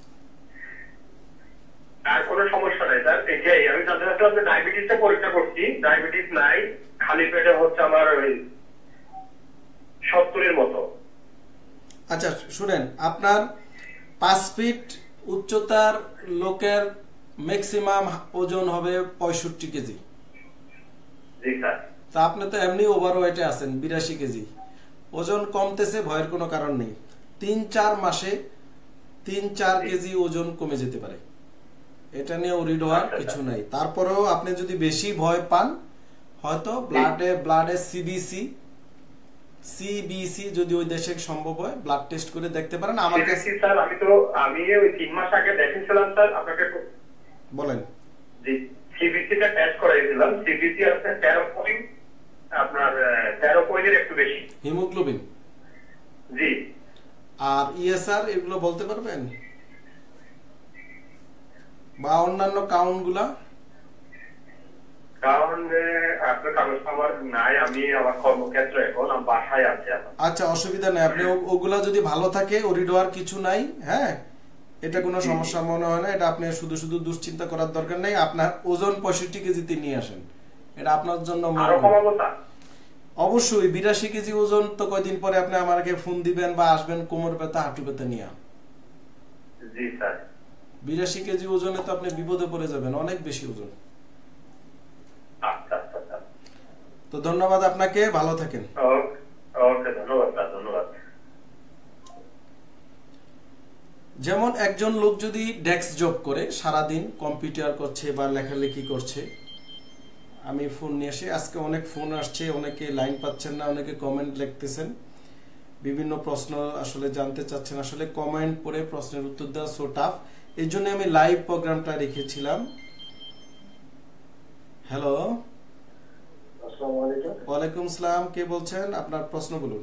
আর কোনো সমস্যা নাই স্যার, এটাই আমি জানতে চাচ্ছিলাম যে ডায়াবেটিসটা পরীক্ষা করছি, ডায়াবেটিস নাই, খালি পেটে হচ্ছে আমার ওই সত্তরের মতো। আচ্ছা শুনেন, আপনার পাঁচ ফিট উচ্চতার লোকের ম্যাক্সিমাম ওজন হবে পঁয়ষট্টি কেজি। জি স্যার। তা আপনি তো এমনি ওভারওয়েটে আছেন, বিরাশি কেজি। ওজন কমতেছে, ভয়ের কোনো কারণ নেই। তিন চার মাসে তিন চার কেজি ওজন কমে যেতে পারে, এটা নিয়ে ওরিড হওয়ার কিছু নাই। তারপরেও আপনি যদি বেশি ভয় পান, হয়তো ব্লাডে ব্লাডে সিবিসি সিবিসি যদি ওই দেশে সম্ভব হয় ব্লাড টেস্ট করে দেখতে পারেন। আমার কাছে স্যার আমি তো আমি ওই তিন মাস আগে দেখিয়েছিলাম স্যার আপনাকে। বলেন। জি সিবিসিটা টেস্ট করাইছিলাম, সিবিসি আছে তেরো পয়েন্ট, আপনার তেরো পয়েন্টের একটু বেশি হিমোগ্লোবিন। জি। আর ইএসআর এগুলো বলতে পারবেন, বা অন্যান্য কাউন্ট গুলা? কারণ আপনার কাগজ আমার নাই, আমি আমার কর্মক্ষেত্র এখন আমি বাসায় আছি। আচ্ছা অসুবিধা নাই, আপনি ওগুলা যদি ভালো থাকে ওরিড হওয়ার কিছু নাই। হ্যাঁ এটা কোনো সমস্যা মনে হয় না। এটা আপনি শুধু শুধু দুশ্চিন্তা করার দরকার নেই। আপনার ওজন পঁয়ষট্টি কেজিতে নিয়ে আসেন, এটা আপনার জন্য অবশ্যই। বিরাশি কেজি ওজন তো কয়দিন পরে আপনি আমাকে ফোন দিবেন বা আসবেন কোমর ব্যথা হাঁটু ব্যথা নিয়ে। জি স্যার। বিরাশি কেজি ওজনে তো আপনি বিপদে পড়ে যাবেন, অনেক বেশি ওজন। আচ্ছা আচ্ছা। তো ধন্যবাদ আপনাকে, ভালো থাকেন। ওকে, ধন্যবাদ স্যার, ধন্যবাদ। যেমন একজন লোক যদি ডেস্ক জব করে, সারাদিন কম্পিউটার করছে বা লেখালেখি করছে, আমি ফোন নিয়ে আসি, আজকে অনেক ফোন আসছে, অনেকে লাইন পাচ্ছেন না, অনেকে কমেন্ট লিখতেছেন, বিভিন্ন প্রশ্ন আসলে জানতে চাচ্ছেন। আসলে কমেন্ট পড়ে প্রশ্নের উত্তর দেওয়া সো টাফ, এই জন্য আমি লাইভ প্রোগ্রামটা রেখেছিলাম। হ্যালো, আসসালামু আলাইকুম। ওয়ালাইকুম আসসালাম, কে বলছেন? আপনার প্রশ্ন বলুন।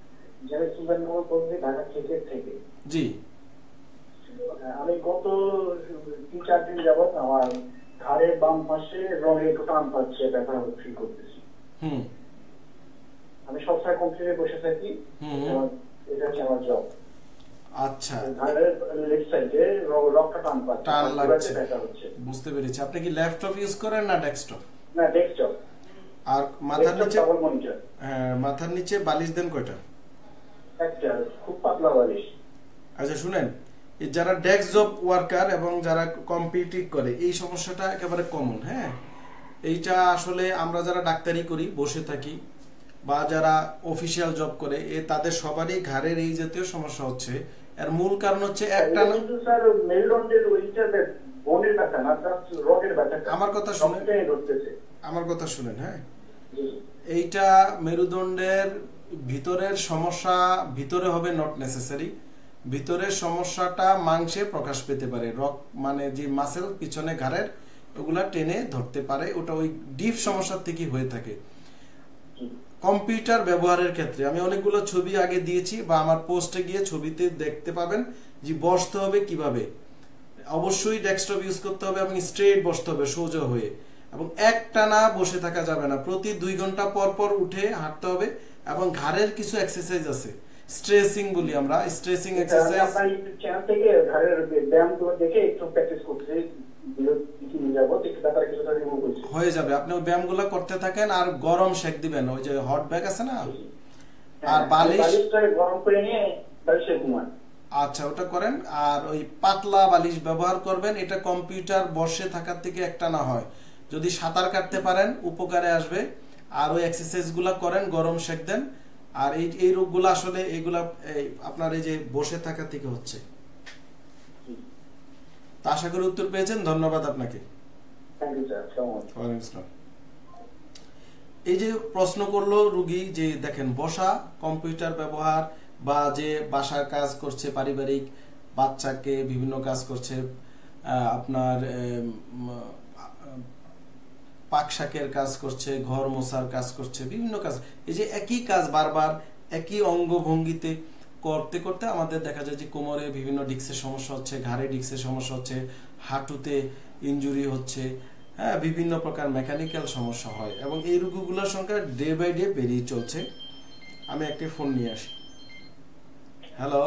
জি, আমি গত তিন চার দিন যাবত আমার ঘাড়ের বাম পাশে রঙে একটু টান পাচ্ছে, ব্যথা ফিল করতেছি। হুম, আমি সবসময় কম্পিউটারে বসে থাকি, এটা হচ্ছে আমার জব। আচ্ছা, ঘাড়ের লেফট সাইডে রক্তটা টান পাচ্ছে, টান লাগছে, ব্যথা হচ্ছে। বুঝতে পেরেছি। আপনি কি ল্যাপটপ ইউজ করেন না ডেস্কটপ? না, ডেস্কটপ। আর মাথার নিচে, ডাবল মনিটর। হ্যাঁ, মাথার নিচে বালিশ দেন কয়টা? একটা, খুব পাতলা বালিশ। আচ্ছা শুনেন, এই যারা ডেস্ক জব ওয়ার্কার এবং যারা কম্পিটিভ করে, এই সমস্যাটা একেবারে কমন। হ্যাঁ, এইটা আসলে আমরা যারা ডাক্তারি করি, বসে থাকি, বা যারা অফিসিয়াল জব করে, এ তাদের সবারই ঘাড়ের এই জাতীয় সমস্যা হচ্ছে। এর মূল কারণ হচ্ছে একটা না, স্যার মেরুদণ্ডের ওইটা বোনের ব্যথা না, রগের ব্যথা। আমার কথা শুনেন, আমার কথা শুনেন। হ্যাঁ, এইটা মেরুদণ্ডের ভিতরের সমস্যা, ভিতরে হবে নট নেসেসারি। ভিতরের সমস্যাটা মাংসে প্রকাশ পেতে পারে, রক মানে যে মাসেল পিছনে ঘাড়ের, ওগুলা টেনে ধরতে পারে, ওটা ওই ডিপ সমস্যার থেকে হয়ে থাকে। কম্পিউটার ব্যবহারের ক্ষেত্রে আমি অনেকগুলো ছবি আগে দিয়েছি, বা আমার পোস্টে গিয়ে ছবিতে দেখতে পাবেন যে বসতে হবে কিভাবে। অবশ্যই ডেস্কটপ ইউজ করতে হবে এবং স্ট্রেট বসতে হবে, সোজা হয়ে, এবং একটানা বসে থাকা যাবে না। প্রতি দুই ঘন্টা পর পর উঠে হাঁটতে হবে, এবং ঘাড়ের কিছু এক্সারসাইজ আছে, স্ট্রেচিং বলি আমরা, স্ট্রেচিং এক্সারসাইজ। আপনার ইউটিউব চ্যানেল থেকে ঘাড়ের ব্যায়ামগুলো দেখে একটু প্র্যাকটিস করতে হয়ে যাবে। আপনি ওই ব্যায়ামগুলো করতে থাকেন, আর গরম শেক দিবেন, ওই যে হট ব্যাগ আছে না, আর বালিশ গরম করে নিয়ে বালিশে ঘুমান। আচ্ছা, ওটা করেন। আর ওই পাতলা বালিশ ব্যবহার করবেন। এটা কম্পিউটার বসে থাকার থেকে একটা না হয়, যদি সাঁতার কাটতে পারেন উপকারে আসবে। আর ওই এক্সারসাইজ গুলা করেন, গরম শেক দেন। আর এই এই রোগগুলো আসলে এইগুলা আপনার এই যে বসে থাকা থেকে হচ্ছে। তা আশা করি উত্তর পেয়েছেন, ধন্যবাদ আপনাকে। এই যে প্রশ্ন করলো রুগী, যে দেখেন বসা, কম্পিউটার ব্যবহার, বা যে বাসার কাজ করছে, পারিবারিক বাচ্চাকে বিভিন্ন কাজ করছে, আপনার পাক শাকের কাজ করছে, ঘর মোছার কাজ করছে, বিভিন্ন কাজ, এই যে একই কাজ বারবার একই অঙ্গভঙ্গিতে করতে করতে আমাদের দেখা যায় যে কোমরে বিভিন্ন ডিস্কের সমস্যা হচ্ছে, ঘাড়ে ডিস্কের সমস্যা হচ্ছে, হাঁটুতে ইনজুরি হচ্ছে, হ্যাঁ, বিভিন্ন প্রকার মেকানিক্যাল সমস্যা হয়, এবং এই রোগগুলোর সংখ্যা ডে বাই ডে বেরিয়ে চলছে। আমি একটি ফোন নিয়ে আসি। হ্যালো,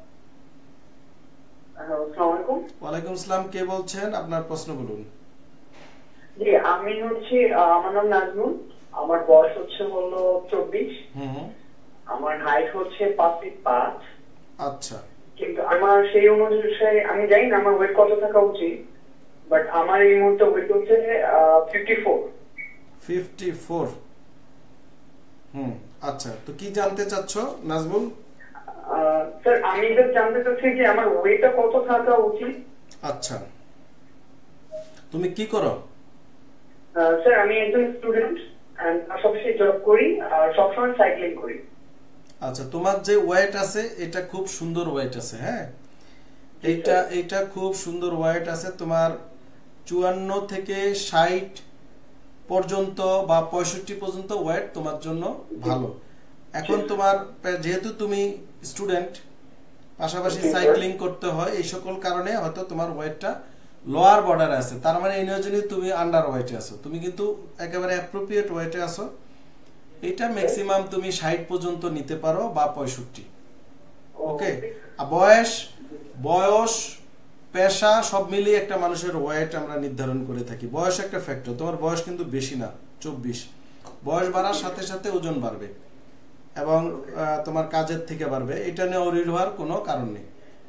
ওয়ালাইকুম আসসালাম, কে বলছেন? আপনার প্রশ্ন বলুন। জি, আমি হচ্ছে, আমার নাম নাজমুল, আমার বয়স হচ্ছে হলো চব্বিশ, আমার হাইট হচ্ছে পাঁচ ফিট পাঁচ। আচ্ছা, কিন্তু আমার সেই অনুযায়ী আমি জানি না আমার ওয়েট কত থাকা উচিত, বাট আমার এই মুহূর্তে ওয়েট হচ্ছে ফিফটি ফোর। Fifty four. হুম, আচ্ছা, তো কি জানতে চাচ্ছ নাজমুল? স্যার, আমি এটা জানতে চাচ্ছি যে আমার ওয়েটটা কত থাকা উচিত। আচ্ছা, তুমি কি করো? স্যার, আমি একজন স্টুডেন্ট, পাশাপাশি জব করি আর সবসময় সাইক্লিং করি। আচ্ছা, তোমার যে ওয়েট আছে এটা খুব সুন্দর ওয়েট আছে। হ্যাঁ, এইটা এটা খুব সুন্দর ওয়েট আছে তোমার। চুয়ান্ন থেকে ষাট পর্যন্ত বা পঁয়ষট্টি পর্যন্ত ওয়েট তোমার জন্য ভালো। এখন তোমার যেহেতু তুমি স্টুডেন্ট, পাশাপাশি সাইক্লিং করতে হয়, এই সকল কারণে হয়তো তোমার ওয়েটটা লোয়ার বর্ডারে আছে। তার মানে এই নয় তুমি আন্ডার ওয়েটে আছো, তুমি কিন্তু একেবারে অ্যাপ্রোপ্রিয়েট ওয়েটে আছো। এটা ম্যাক্সিমাম তুমি ষাট পর্যন্ত নিতে পারো বা পঁয়ষট্টি। ওকে, বয়স বয়স পেশা সব মিলিয়ে একটা মানুষের ওয়েট আমরা নির্ধারণ করে থাকি। বয়স একটা ফ্যাক্টর, তোমার বয়স কিন্তু বেশি না, চব্বিশ। বয়স বাড়ার সাথে সাথে ওজন বাড়বে এবং তোমার কাজের থেকে বাড়বে, এটা নিয়ে অরিড হওয়ার কোনো কারণ নেই।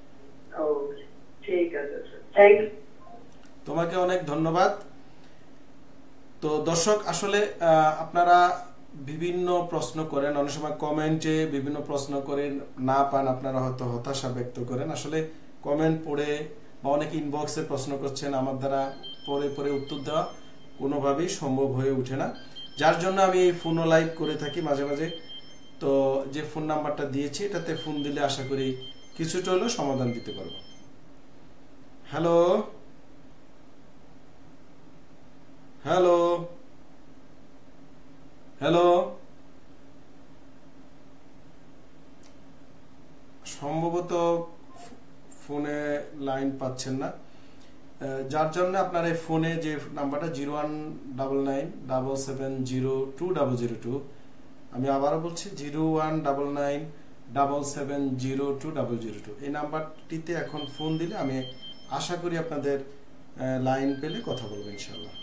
ঠিক আছে স্যার, তোমাকে অনেক ধন্যবাদ। তো দর্শক, আসলে আপনারা বিভিন্ন প্রশ্ন করেন, অনেক সময় কমেন্টে বিভিন্ন প্রশ্ন করেন, না পান আপনারা হয়তো হতাশা ব্যক্ত করেন। আসলে কমেন্ট পড়ে বা অনেক ইনবক্সে প্রশ্ন করছেন, আমার দ্বারা পরে পরে উত্তর দেওয়া কোনোভাবেই সম্ভব হয়ে ওঠে না, যার জন্য আমি এই ফোন লাইভ করে থাকি মাঝে মাঝে। তো যে ফোন নাম্বারটা দিয়েছি এটাতে ফোন দিলে আশা করি কিছুটা হলেও সমাধান দিতে পারবো। হ্যালো হ্যালো হ্যালো সম্ভবত ফোনে লাইন পাচ্ছেন না, যার জন্য আপনার এই ফোনে যে নাম্বারটা zero one double nine double seven zero two double zero two, আমি আবারও বলছি zero one double nine double seven zero two double zero two, এই নাম্বারটিতে এখন ফোন দিলে আমি আশা করি আপনাদের লাইন পেলে কথা বলবো ইনশাল্লাহ।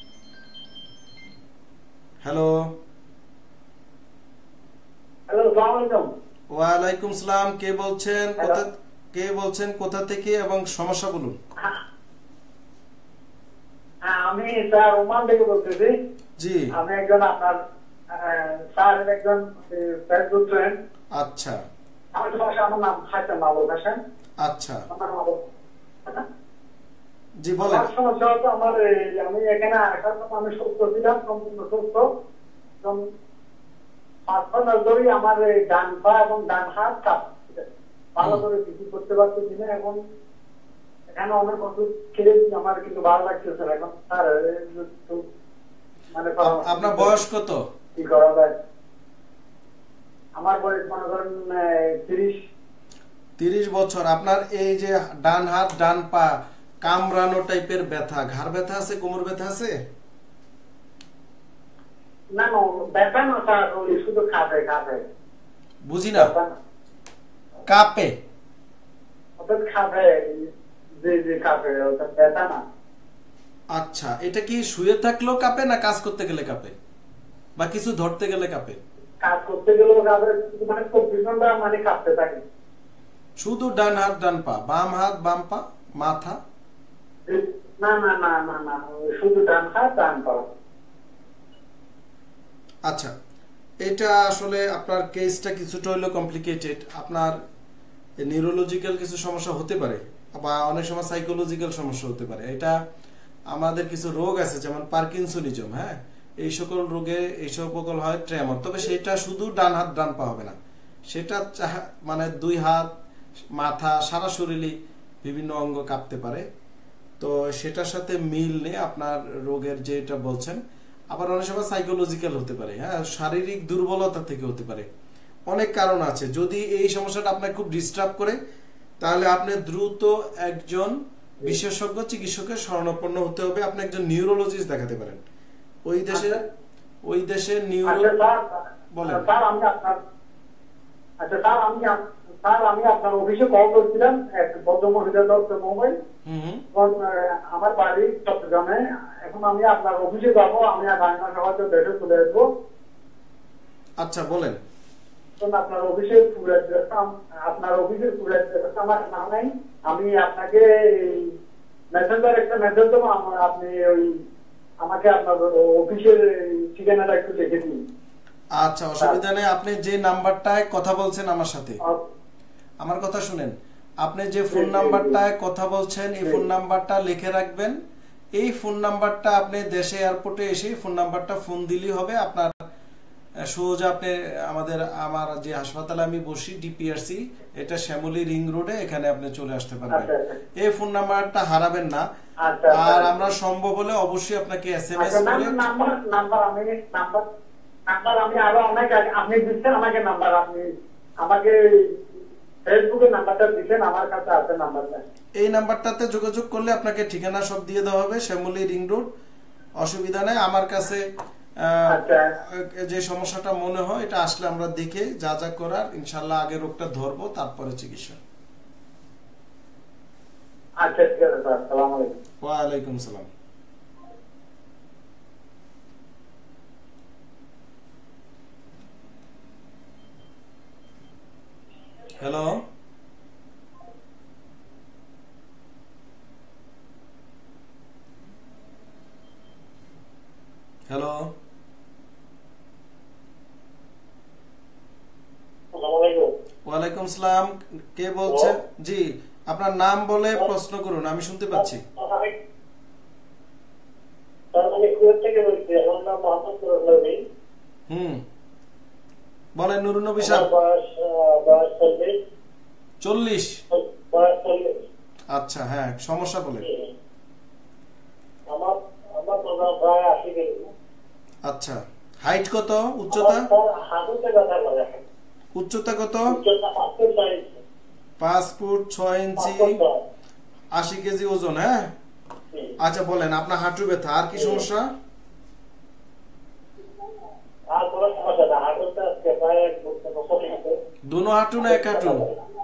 হ্যালো হ্যালো, আসসালামু আলাইকুম। ওয়ালাইকুম সালাম, কে বলছেন, কোথা কে বলছেন কোথা থেকে এবং সমস্যা বলুন। হ্যাঁ, আমি স্যার ওমান থেকে বলতেছি। জি, আমি একজন আপনার স্যার একজন ফেসবুক ফ্রেন্ড। আচ্ছা, আমার সমস্যা, আমার নাম হাসান মাহবুব হাসান। আচ্ছা, আমার মাহবুব। জি বলেন। আমার সমস্যা হতো, আমার আমি এখানে আসার পর আমি সুস্থ ছিলাম, সম্পূর্ণ সুস্থ। পাঁচ বছর ধরেই আমার ডান পা এবং ডান হাত কাঁপছে, ভালো করে কিছু করতে পারতেছি না। এখন এখানে অনেক ওষুধ খেয়েছি, আমার কিন্তু ভালো লাগতেছে না। এখন স্যার মানে আপনার বয়স কত? কি করা যায়? আমার বয়স মনে করেন তিরিশ। তিরিশ বছর। আপনার এই যে ডান হাত ডান পা কামড়ানো টাইপের ব্যথা, ঘাড় ব্যথা আছে, কোমর ব্যথা আছে? না না, ব্যথা না স্যার, ওই শুধু কাঁপে কাঁপে। বুঝি না, কাঁপে অর্থাৎ কাঁপে, জি জি কাঁপে, অর্থাৎ ব্যথা না। আচ্ছা, এটা কি শুয়ে থাকলেও কাঁপে না কাজ করতে গেলে কাঁপে বা কিছু ধরতে গেলে কাঁপে? কাজ করতে গেলেও কাঁপে, মানে চব্বিশ ঘন্টা মানে কাঁপতে থাকে। শুধু ডান হাত ডান পা, বাম হাত বাম পা, মাথা? না না না না না, শুধু ডান হাত ডান পা। আচ্ছা, এটা আসলে আপনার কেসটা কিছুটা হলেও কমপ্লিকেটেড। আপনার নিউরোলজিক্যাল কিছু সমস্যা হতে পারে বা অনেক সময় সাইকোলজিক্যাল সমস্যা হতে পারে। এটা আমাদের কিছু রোগ আছে যেমন পার্কিনসনিজম, হ্যাঁ, এই সকল রোগে এই সকল হয় ট্রেমর। তবে সেটা শুধু ডান হাত ডান পা হবে না, সেটা মানে দুই হাত, মাথা, সারা শরীরই বিভিন্ন অঙ্গ কাঁপতে পারে। তো সেটার সাথে মিল নেই আপনার রোগের যেটা বলছেন। আবার অনেক সময় সাইকোলজিক্যাল হতে পারে, হ্যাঁ, শারীরিক দুর্বলতা থেকে হতে পারে, অনেক কারণ আছে। যদি এই সমস্যাটা আপনাকে খুব ডিস্টার্ব করে তাহলে আপনি দ্রুত একজন বিশেষজ্ঞ চিকিৎসকের শরণাপন্ন হতে হবে। আপনি একজন নিউরোলজিস্ট দেখাতে পারেন। ওই দেশে ওই দেশে নিউরো বলেন। স্যার আমি আপনার আচ্ছা স্যার আমি স্যার আমি আপনার অফিসে কল করছিলাম, এক ভদ্রমহিলা ডক্টর মোবাইল। আমার বাড়ি চট্টগ্রামে। এখন আমি আপনার অফিসে যাবো, আমি বাংলা সভাতে দেখে চলে আসবো। আচ্ছা বলেন। আপনার অফিসের ফুল অ্যাড্রেস, আপনার অফিসের ফুল অ্যাড্রেস আমার না নাই। আমি আপনাকে মেসেঞ্জার একটা মেসেজ দেবো, আপনি ওই আমাকে আপনার অফিসের ঠিকানাটা একটু লিখে দিন। আচ্ছা, অসুবিধা নেই। আপনি যে নাম্বারটায় কথা বলছেন আমার সাথে, আমার কথা শুনেন, আপনি যে ফোন নাম্বারটায় কথা বলছেন এই ফোন নাম্বারটা লিখে রাখবেন। এই ফোন নাম্বারটা আপনি দেশে এয়ারপোর্টে এসে ফোন নাম্বারটা ফোন দিলেই হবে। আপনার সোজা আপনি আমাদের আমার যে হাসপাতালে আমি বসি ডিপিআরসি, এটা শ্যামলী রিং রোডে, এখানে আপনি চলে আসতে পারবেন। এই ফোন নাম্বারটা হারাবেন না। আর আমরা সম্ভব হলে অবশ্যই আপনাকে এসএমএস করে নাম্বার নাম্বার আমি নাম্বার নাম্বার আমি আরো অনেক আপনি দিচ্ছেন আমাকে নাম্বার, আপনি আমাকে ফেসবুকে নাম্বারটা দিচ্ছেন, আমার কাছে আছে নাম্বারটা। এই নাম্বারটাতে যোগাযোগ করলে আপনাকে ঠিকানা সব দিয়ে দেওয়া হবে, শ্যামলী রিং রোড। অসুবিধা নেই। আমার কাছে যে সমস্যাটা মনে হয় এটা আসলে আমরা দেখে যা যা করার ইনশাল্লাহ আগে রোগটা ধরবো, তারপরে চিকিৎসা। আচ্ছা ঠিক আছে স্যার, আসসালামু আলাইকুম। ওয়া আলাইকুম সালাম। হ্যালো, হ্যালো, ওয়ালাইকুম সালাম। কে বলছেন? জি, আপনার নাম বলে প্রশ্ন করুন, আমি শুনতে পাচ্ছি। হুম, বলেন নুরুন নবী সাহেব। চল্লিশ। আচ্ছা, হ্যাঁ, সমস্যা বলেন। আচ্ছা, হাইট কত? উচ্চতা? উচ্চতা কত? পাঁচ ফুট ছয় ইঞ্চি, আশি কেজি ওজন। হ্যাঁ, আচ্ছা বলেন, আপনার হাঁটু ব্যথা, আর কি সমস্যা? দুনো হাঁটু না এক হাঁটু?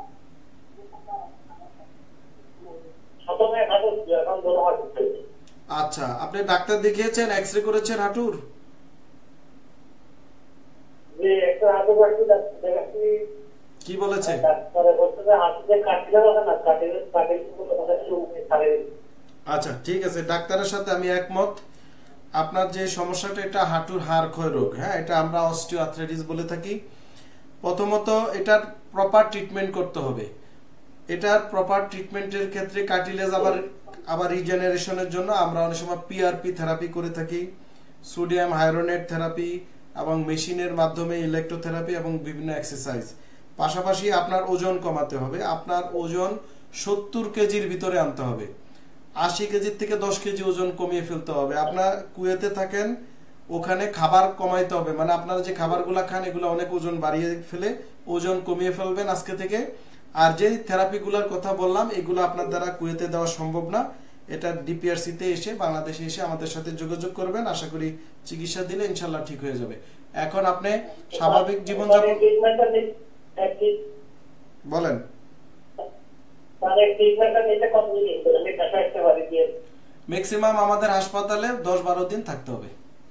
আচ্ছা, আপনি ডাক্তার দেখিয়েছেন, এক্সরে করেছেন হাঁটুর? কি বলেছে? আচ্ছা ঠিক আছে, ডাক্তারের সাথে আমি একমত। আপনার যে সমস্যাটা, এটা হাঁটুর হাড় ক্ষয় রোগ। হ্যাঁ, এটা আমরা অস্টিওআর্থ্রাইটিস বলে থাকি। প্রথমত এটার প্রপার ট্রিটমেন্ট করতে হবে। এটার প্রপার ট্রিটমেন্টের ক্ষেত্রে কার্টিলেজ আবার আবার রিজেনারেশনের জন্য আমরা অনেক সময় পিআরপি থেরাপি করে থাকি, সোডিয়াম হাইড্রোনেট থেরাপি এবং মেশিনের মাধ্যমে ইলেকট্রোথেরাপি এবং বিভিন্ন এক্সারসাইজ। পাশাপাশি আপনার ওজন কমাতে হবে। আপনার ওজন সত্তর কেজির ভিতরে আনতে হবে। আশি কেজির থেকে দশ কেজি ওজন কমিয়ে ফেলতে হবে। আপনার কুয়েতে থাকেন, ওখানে খাবার কমাইতে হবে, মানে আপনারা যে খাবারগুলো খান এগুলো অনেক ওজন বাড়িয়ে ফেলে, ওজন কমিয়ে ফেলবেন আজকে থেকে। আর যে থেরাপিগুলোর কথা বললাম এগুলো আপনার দ্বারা কুয়েতে দেওয়া সম্ভব না। এটা ডিপিআরসিতে এসে, বাংলাদেশে এসে আমাদের সাথে যোগাযোগ করবেন। আশা করি চিকিৎসা দিলে ইনশাল্লাহ ঠিক হয়ে যাবে। এখন আপনি স্বাভাবিক জীবনযাপন বলেন। ম্যাক্সিমাম আমাদের হাসপাতালে দশ বারো দিন থাকতে হবে।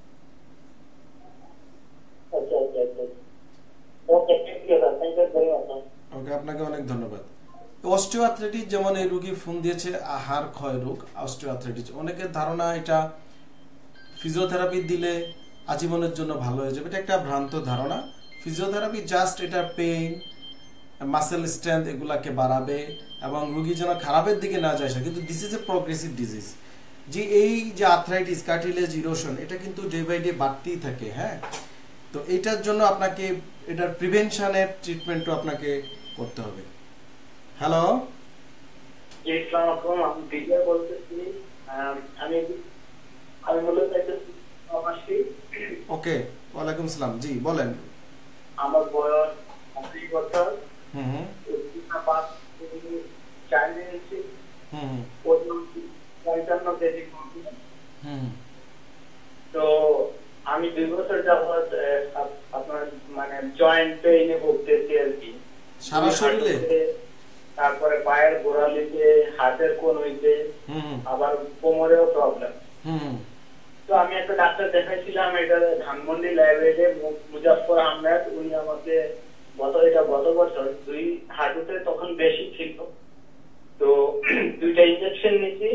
ওকে, আপনাকে অনেক ধন্যবাদ। অস্টিওআর্থ্রাইটিস যেমন এই রোগী ফোন দিয়েছে, হাড় ক্ষয় রোগ অস্টিওআর্থ্রাইটিস, অনেকের ধারণা এটা ফিজিওথেরাপি দিলে আজীবনের জন্য ভালো হয়ে যাবে। এটা একটা ভ্রান্ত ধারণা। ফিজিওথেরাপি জাস্ট এটা পেইন, মাসেল স্ট্রেংথ এগুলাকে বাড়াবে এবং রোগী যেন খারাপের দিকে না যায়। কিন্তু this is a progressive disease. যে এই যে আর্থ্রাইটিস, কার্টিলেজ ইরোশন, এটা কিন্তু ডে বাই ডে বাড়তেই থাকে। হ্যাঁ, তো এটার জন্য আপনাকে এটার প্রিভেনশনের ট্রিটমেন্টও আপনাকে করতে হবে। হ্যালো, আসসালামু আলাইকুম, আমি বিজয় বলতেছি। আমি আমি মূলত একজন প্রবাসী। ওকে, ওয়ালাইকুম সালাম। জি বলেন। আমার বয়স পঁচিশ বছর। হুম হুম পাঁচ চার ইঞ্চি, হুম ওজন পঞ্চান্ন কেজি। হুম তো আমি দুই বছর যাবত আপনার মানে জয়েন্ট পেইনে ভুগতেছি আর কি, সারা শরীরে। তারপরে পায়ের গোড়ালিতে, হাতের কনুইতে, আবার কোমরেও প্রবলেম। তো আমি একটা ডাক্তার দেখাইছিলাম, এটা ধানমন্ডি লাইব্রেরি, মুজাফফর আহমেদ। উনি আমাকে গত এটা গত বছর দুই হাঁটুতে তখন বেশি ছিল, তো দুইটা ইনজেকশন নিয়েছি।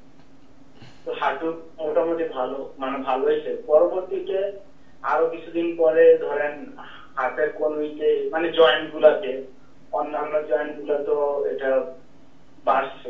তো হাঁটু মোটামুটি ভালো, মানে ভালো হয়েছে। পরবর্তীতে আরো কিছুদিন পরে ধরেন হাতের কনুইতে, মানে জয়েন্ট গুলাতে, অন্যান্য জয়েন্ট গুলা তো এটা বাড়ছে।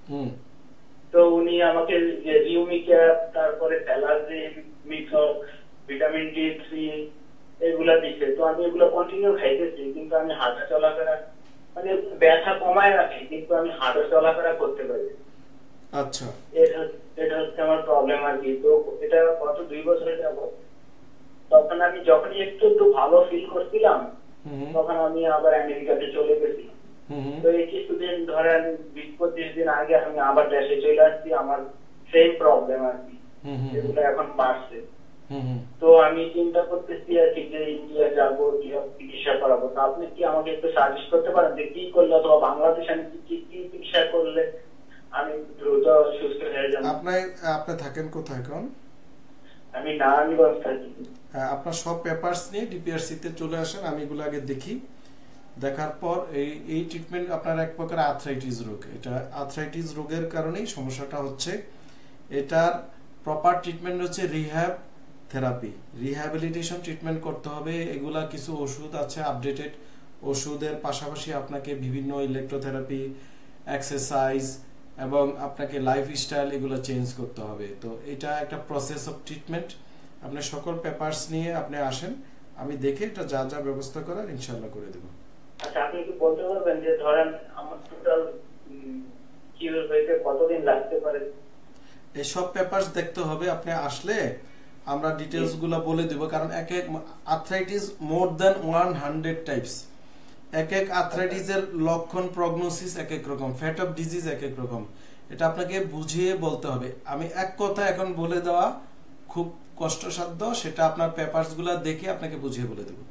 তো উনি আমাকে যে রিউমিক্যাপ, তারপরে প্যালাজিন, মিথক্স, ভিটামিন ডি থ্রি এগুলা দিচ্ছে। তো আমি এগুলো কন্টিনিউ খাইতেছি, কিন্তু আমি হাঁটা চলাফেরা, মানে ব্যথা কমায় রাখি, কিন্তু আমি হাঁটা চলাফেরা করতে পারি। আচ্ছা, এটা এটা হচ্ছে আমার প্রবলেম আর কি। তো এটা গত দুই বছরে যাব। তখন আমি যখনই একটু একটু ভালো ফিল করছিলাম, তখন আমি আবার আমেরিকাতে চলে গেছিলাম। তো এই কিছুদিন ধরেন বিশ পঁচিশ দিন আগে আমি আবার দেশে চলে আসছি। আমার সেম প্রবলেম আর কি, এগুলো এখন বাড়ছে। তো আমি চিন্তা করতেছি আর কি যে ইন্ডিয়া যাবো, কিভাবে চিকিৎসা করাবো। তো আপনি কি আমাকে একটু সাজেস্ট করতে পারেন যে কি করলে, অথবা বাংলাদেশে আমি কি কি চিকিৎসা করলে আমি দ্রুত সুস্থ হয়ে যাব। আপনি আপনি থাকেন কোথায় এখন? আমি নারায়ণগঞ্জ থাকি। হ্যাঁ, আপনার সব পেপারস নিয়ে ডিপিআরসি তে চলে আসেন, আমি এগুলো আগে দেখি। দেখার পর এই এই ট্রিটমেন্ট আপনার এক প্রকার আর্থ্রাইটিস রোগ, এটা আর্থ্রাইটিস রোগের কারণেই সমস্যাটা হচ্ছে। এটার প্রপার ট্রিটমেন্ট হচ্ছে রিহ্যাব থেরাপি, রিহ্যাবিলিটেশন ট্রিটমেন্ট করতে হবে। এগুলা কিছু ওষুধ আছে আপডেটেড, ওষুধের পাশাপাশি আপনাকে বিভিন্ন ইলেকট্রোথেরাপি, এক্সারসাইজ এবং আপনাকে লাইফস্টাইল এগুলো চেঞ্জ করতে হবে। তো এটা একটা প্রসেস অফ ট্রিটমেন্ট। আপনি সকল পেপারস নিয়ে আপনি আসেন, আমি দেখে এটা যা যা ব্যবস্থা করার ইনশাআল্লাহ করে দেব। আচ্ছা, আপনি কি বলতে পারবেন যে ধরেন আমার টোটাল কিউর হইতে কতদিন লাগতে পারে? এই সব পেপারস দেখতে হবে, আপনি আসলে আমরা ডিটেইলস গুলো বলে দেব। কারণ এক এক arthritis more than one hundred types, এক এক আর্থ্রাইটিসের লক্ষণ প্রগনোসিস এক এক রকম, ফ্যাট অফ ডিজিজ এক এক রকম। এটা আপনাকে বুঝিয়ে বলতে হবে। আমি এক কথা এখন বলে দেওয়া খুব কষ্টসাধ্য, সেটা আপনার পেপারস গুলা দেখে আপনাকে বুঝিয়ে বলে দেব।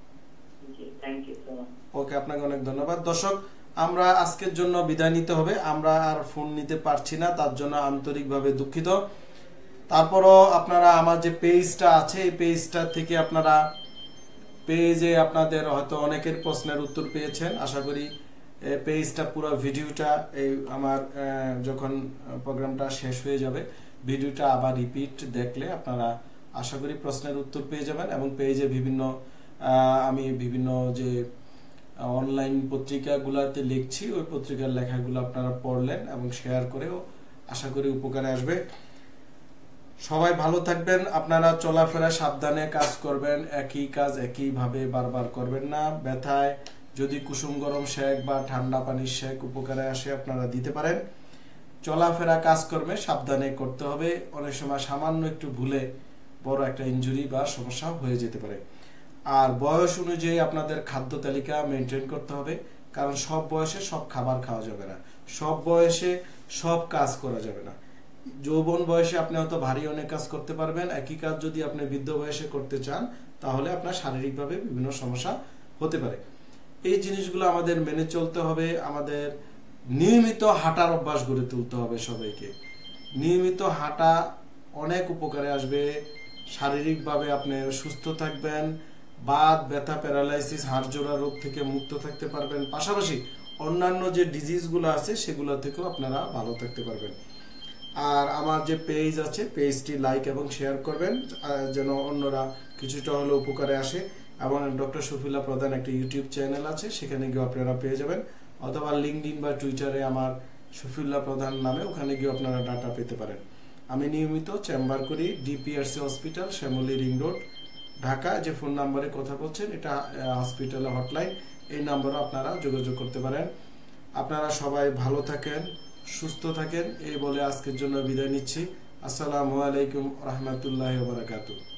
ওকে, আপনাকে অনেক ধন্যবাদ। দর্শক, আমরা আজকের জন্য বিদায় নিতে হবে, আমরা আর ফোন নিতে পারছি না, তার জন্য আন্তরিকভাবে দুঃখিত। তারপরও আপনারা আমার যে পেজটা আছে এই পেজটা থেকে আপনারা পেজে আপনাদের হয়তো অনেকের প্রশ্নের উত্তর পেয়েছেন। আশা করি পেজটা পুরো ভিডিওটা এই আমার যখন প্রোগ্রামটা শেষ হয়ে যাবে ভিডিওটা আবার রিপিট দেখলে আপনারা আশা করি প্রশ্নের উত্তর পেয়ে যাবেন। এবং পেজে বিভিন্ন আমি বিভিন্ন যে অনলাইন পত্রিকাগুলোতে লিখছি ওই পত্রিকার লেখাগুলো আপনারা পড়লেন এবং শেয়ার করেও আশা করি উপকারে আসবে। সবাই ভালো থাকবেন, আপনারা চলাফেরা সাবধানে কাজ করবেন, একই কাজ একই ভাবে বারবার করবেন না। ব্যথায় যদি কুসুম গরম শেক বা ঠান্ডা পানির শেক উপকারে আসে আপনারা দিতে পারেন। চলাফেরা কাজকর্মে সাবধানে করতে হবে, অনেক সময় সামান্য একটু ভুলে বড় একটা ইনজুরি বা সমস্যা হয়ে যেতে পারে। আর বয়স অনুযায়ী আপনাদের খাদ্য তালিকা মেনটেন করতে হবে, কারণ সব বয়সে সব খাবার খাওয়া যাবে না, সব বয়সে সব কাজ করা যাবে না। যৌবন বয়সে আপনি হয়তো ভারী অনেক কাজ করতে পারবেন, একই কাজ যদি আপনি বৃদ্ধ বয়সে করতে চান তাহলে আপনার শারীরিকভাবে বিভিন্ন সমস্যা হতে পারে। এই জিনিসগুলো আমাদের মেনে চলতে হবে। আমাদের নিয়মিত হাঁটার অভ্যাস গড়ে তুলতে হবে সবাইকে। নিয়মিত হাঁটা অনেক উপকারে আসবে, শারীরিকভাবে আপনি সুস্থ থাকবেন, বাত ব্যথা প্যারালাইসিস হাড় জোড়া রোগ থেকে মুক্ত থাকতে পারবেন, পাশাপাশি অন্যান্য যে ডিজিজগুলো আছে সেগুলো থেকেও আপনারা ভালো থাকতে পারবেন। আর আমার যে পেজ আছে পেজটি লাইক এবং শেয়ার করবেন যেন অন্যরা কিছুটা হলেও উপকারে আসে। এবং ডক্টর শফিউল্লাহ প্রধান একটা ইউটিউব চ্যানেল আছে, সেখানে গিয়ে আপনারা পেয়ে যাবেন, অথবা লিঙ্কডইন বা টুইটারে আমার শফিউল্লাহ প্রধান নামে ওখানে গিয়ে আপনারা ডাটা পেতে পারেন। আমি নিয়মিত চেম্বার করি DPRC hospital, Shyamoli ring road, Dhaka. যে ফোন নাম্বারে কথা বলছেন এটা হসপিটালের হটলাইন, এই নাম্বারে আপনারা যোগাযোগ করতে পারেন। আপনারা সবাই ভালো থাকেন, সুস্থ থাকেন, এই বলে আজকের জন্য বিদায় নিচ্ছি। আসসালামু আলাইকুম রহমতুল্লাহি ওয়া বারাকাতুহু।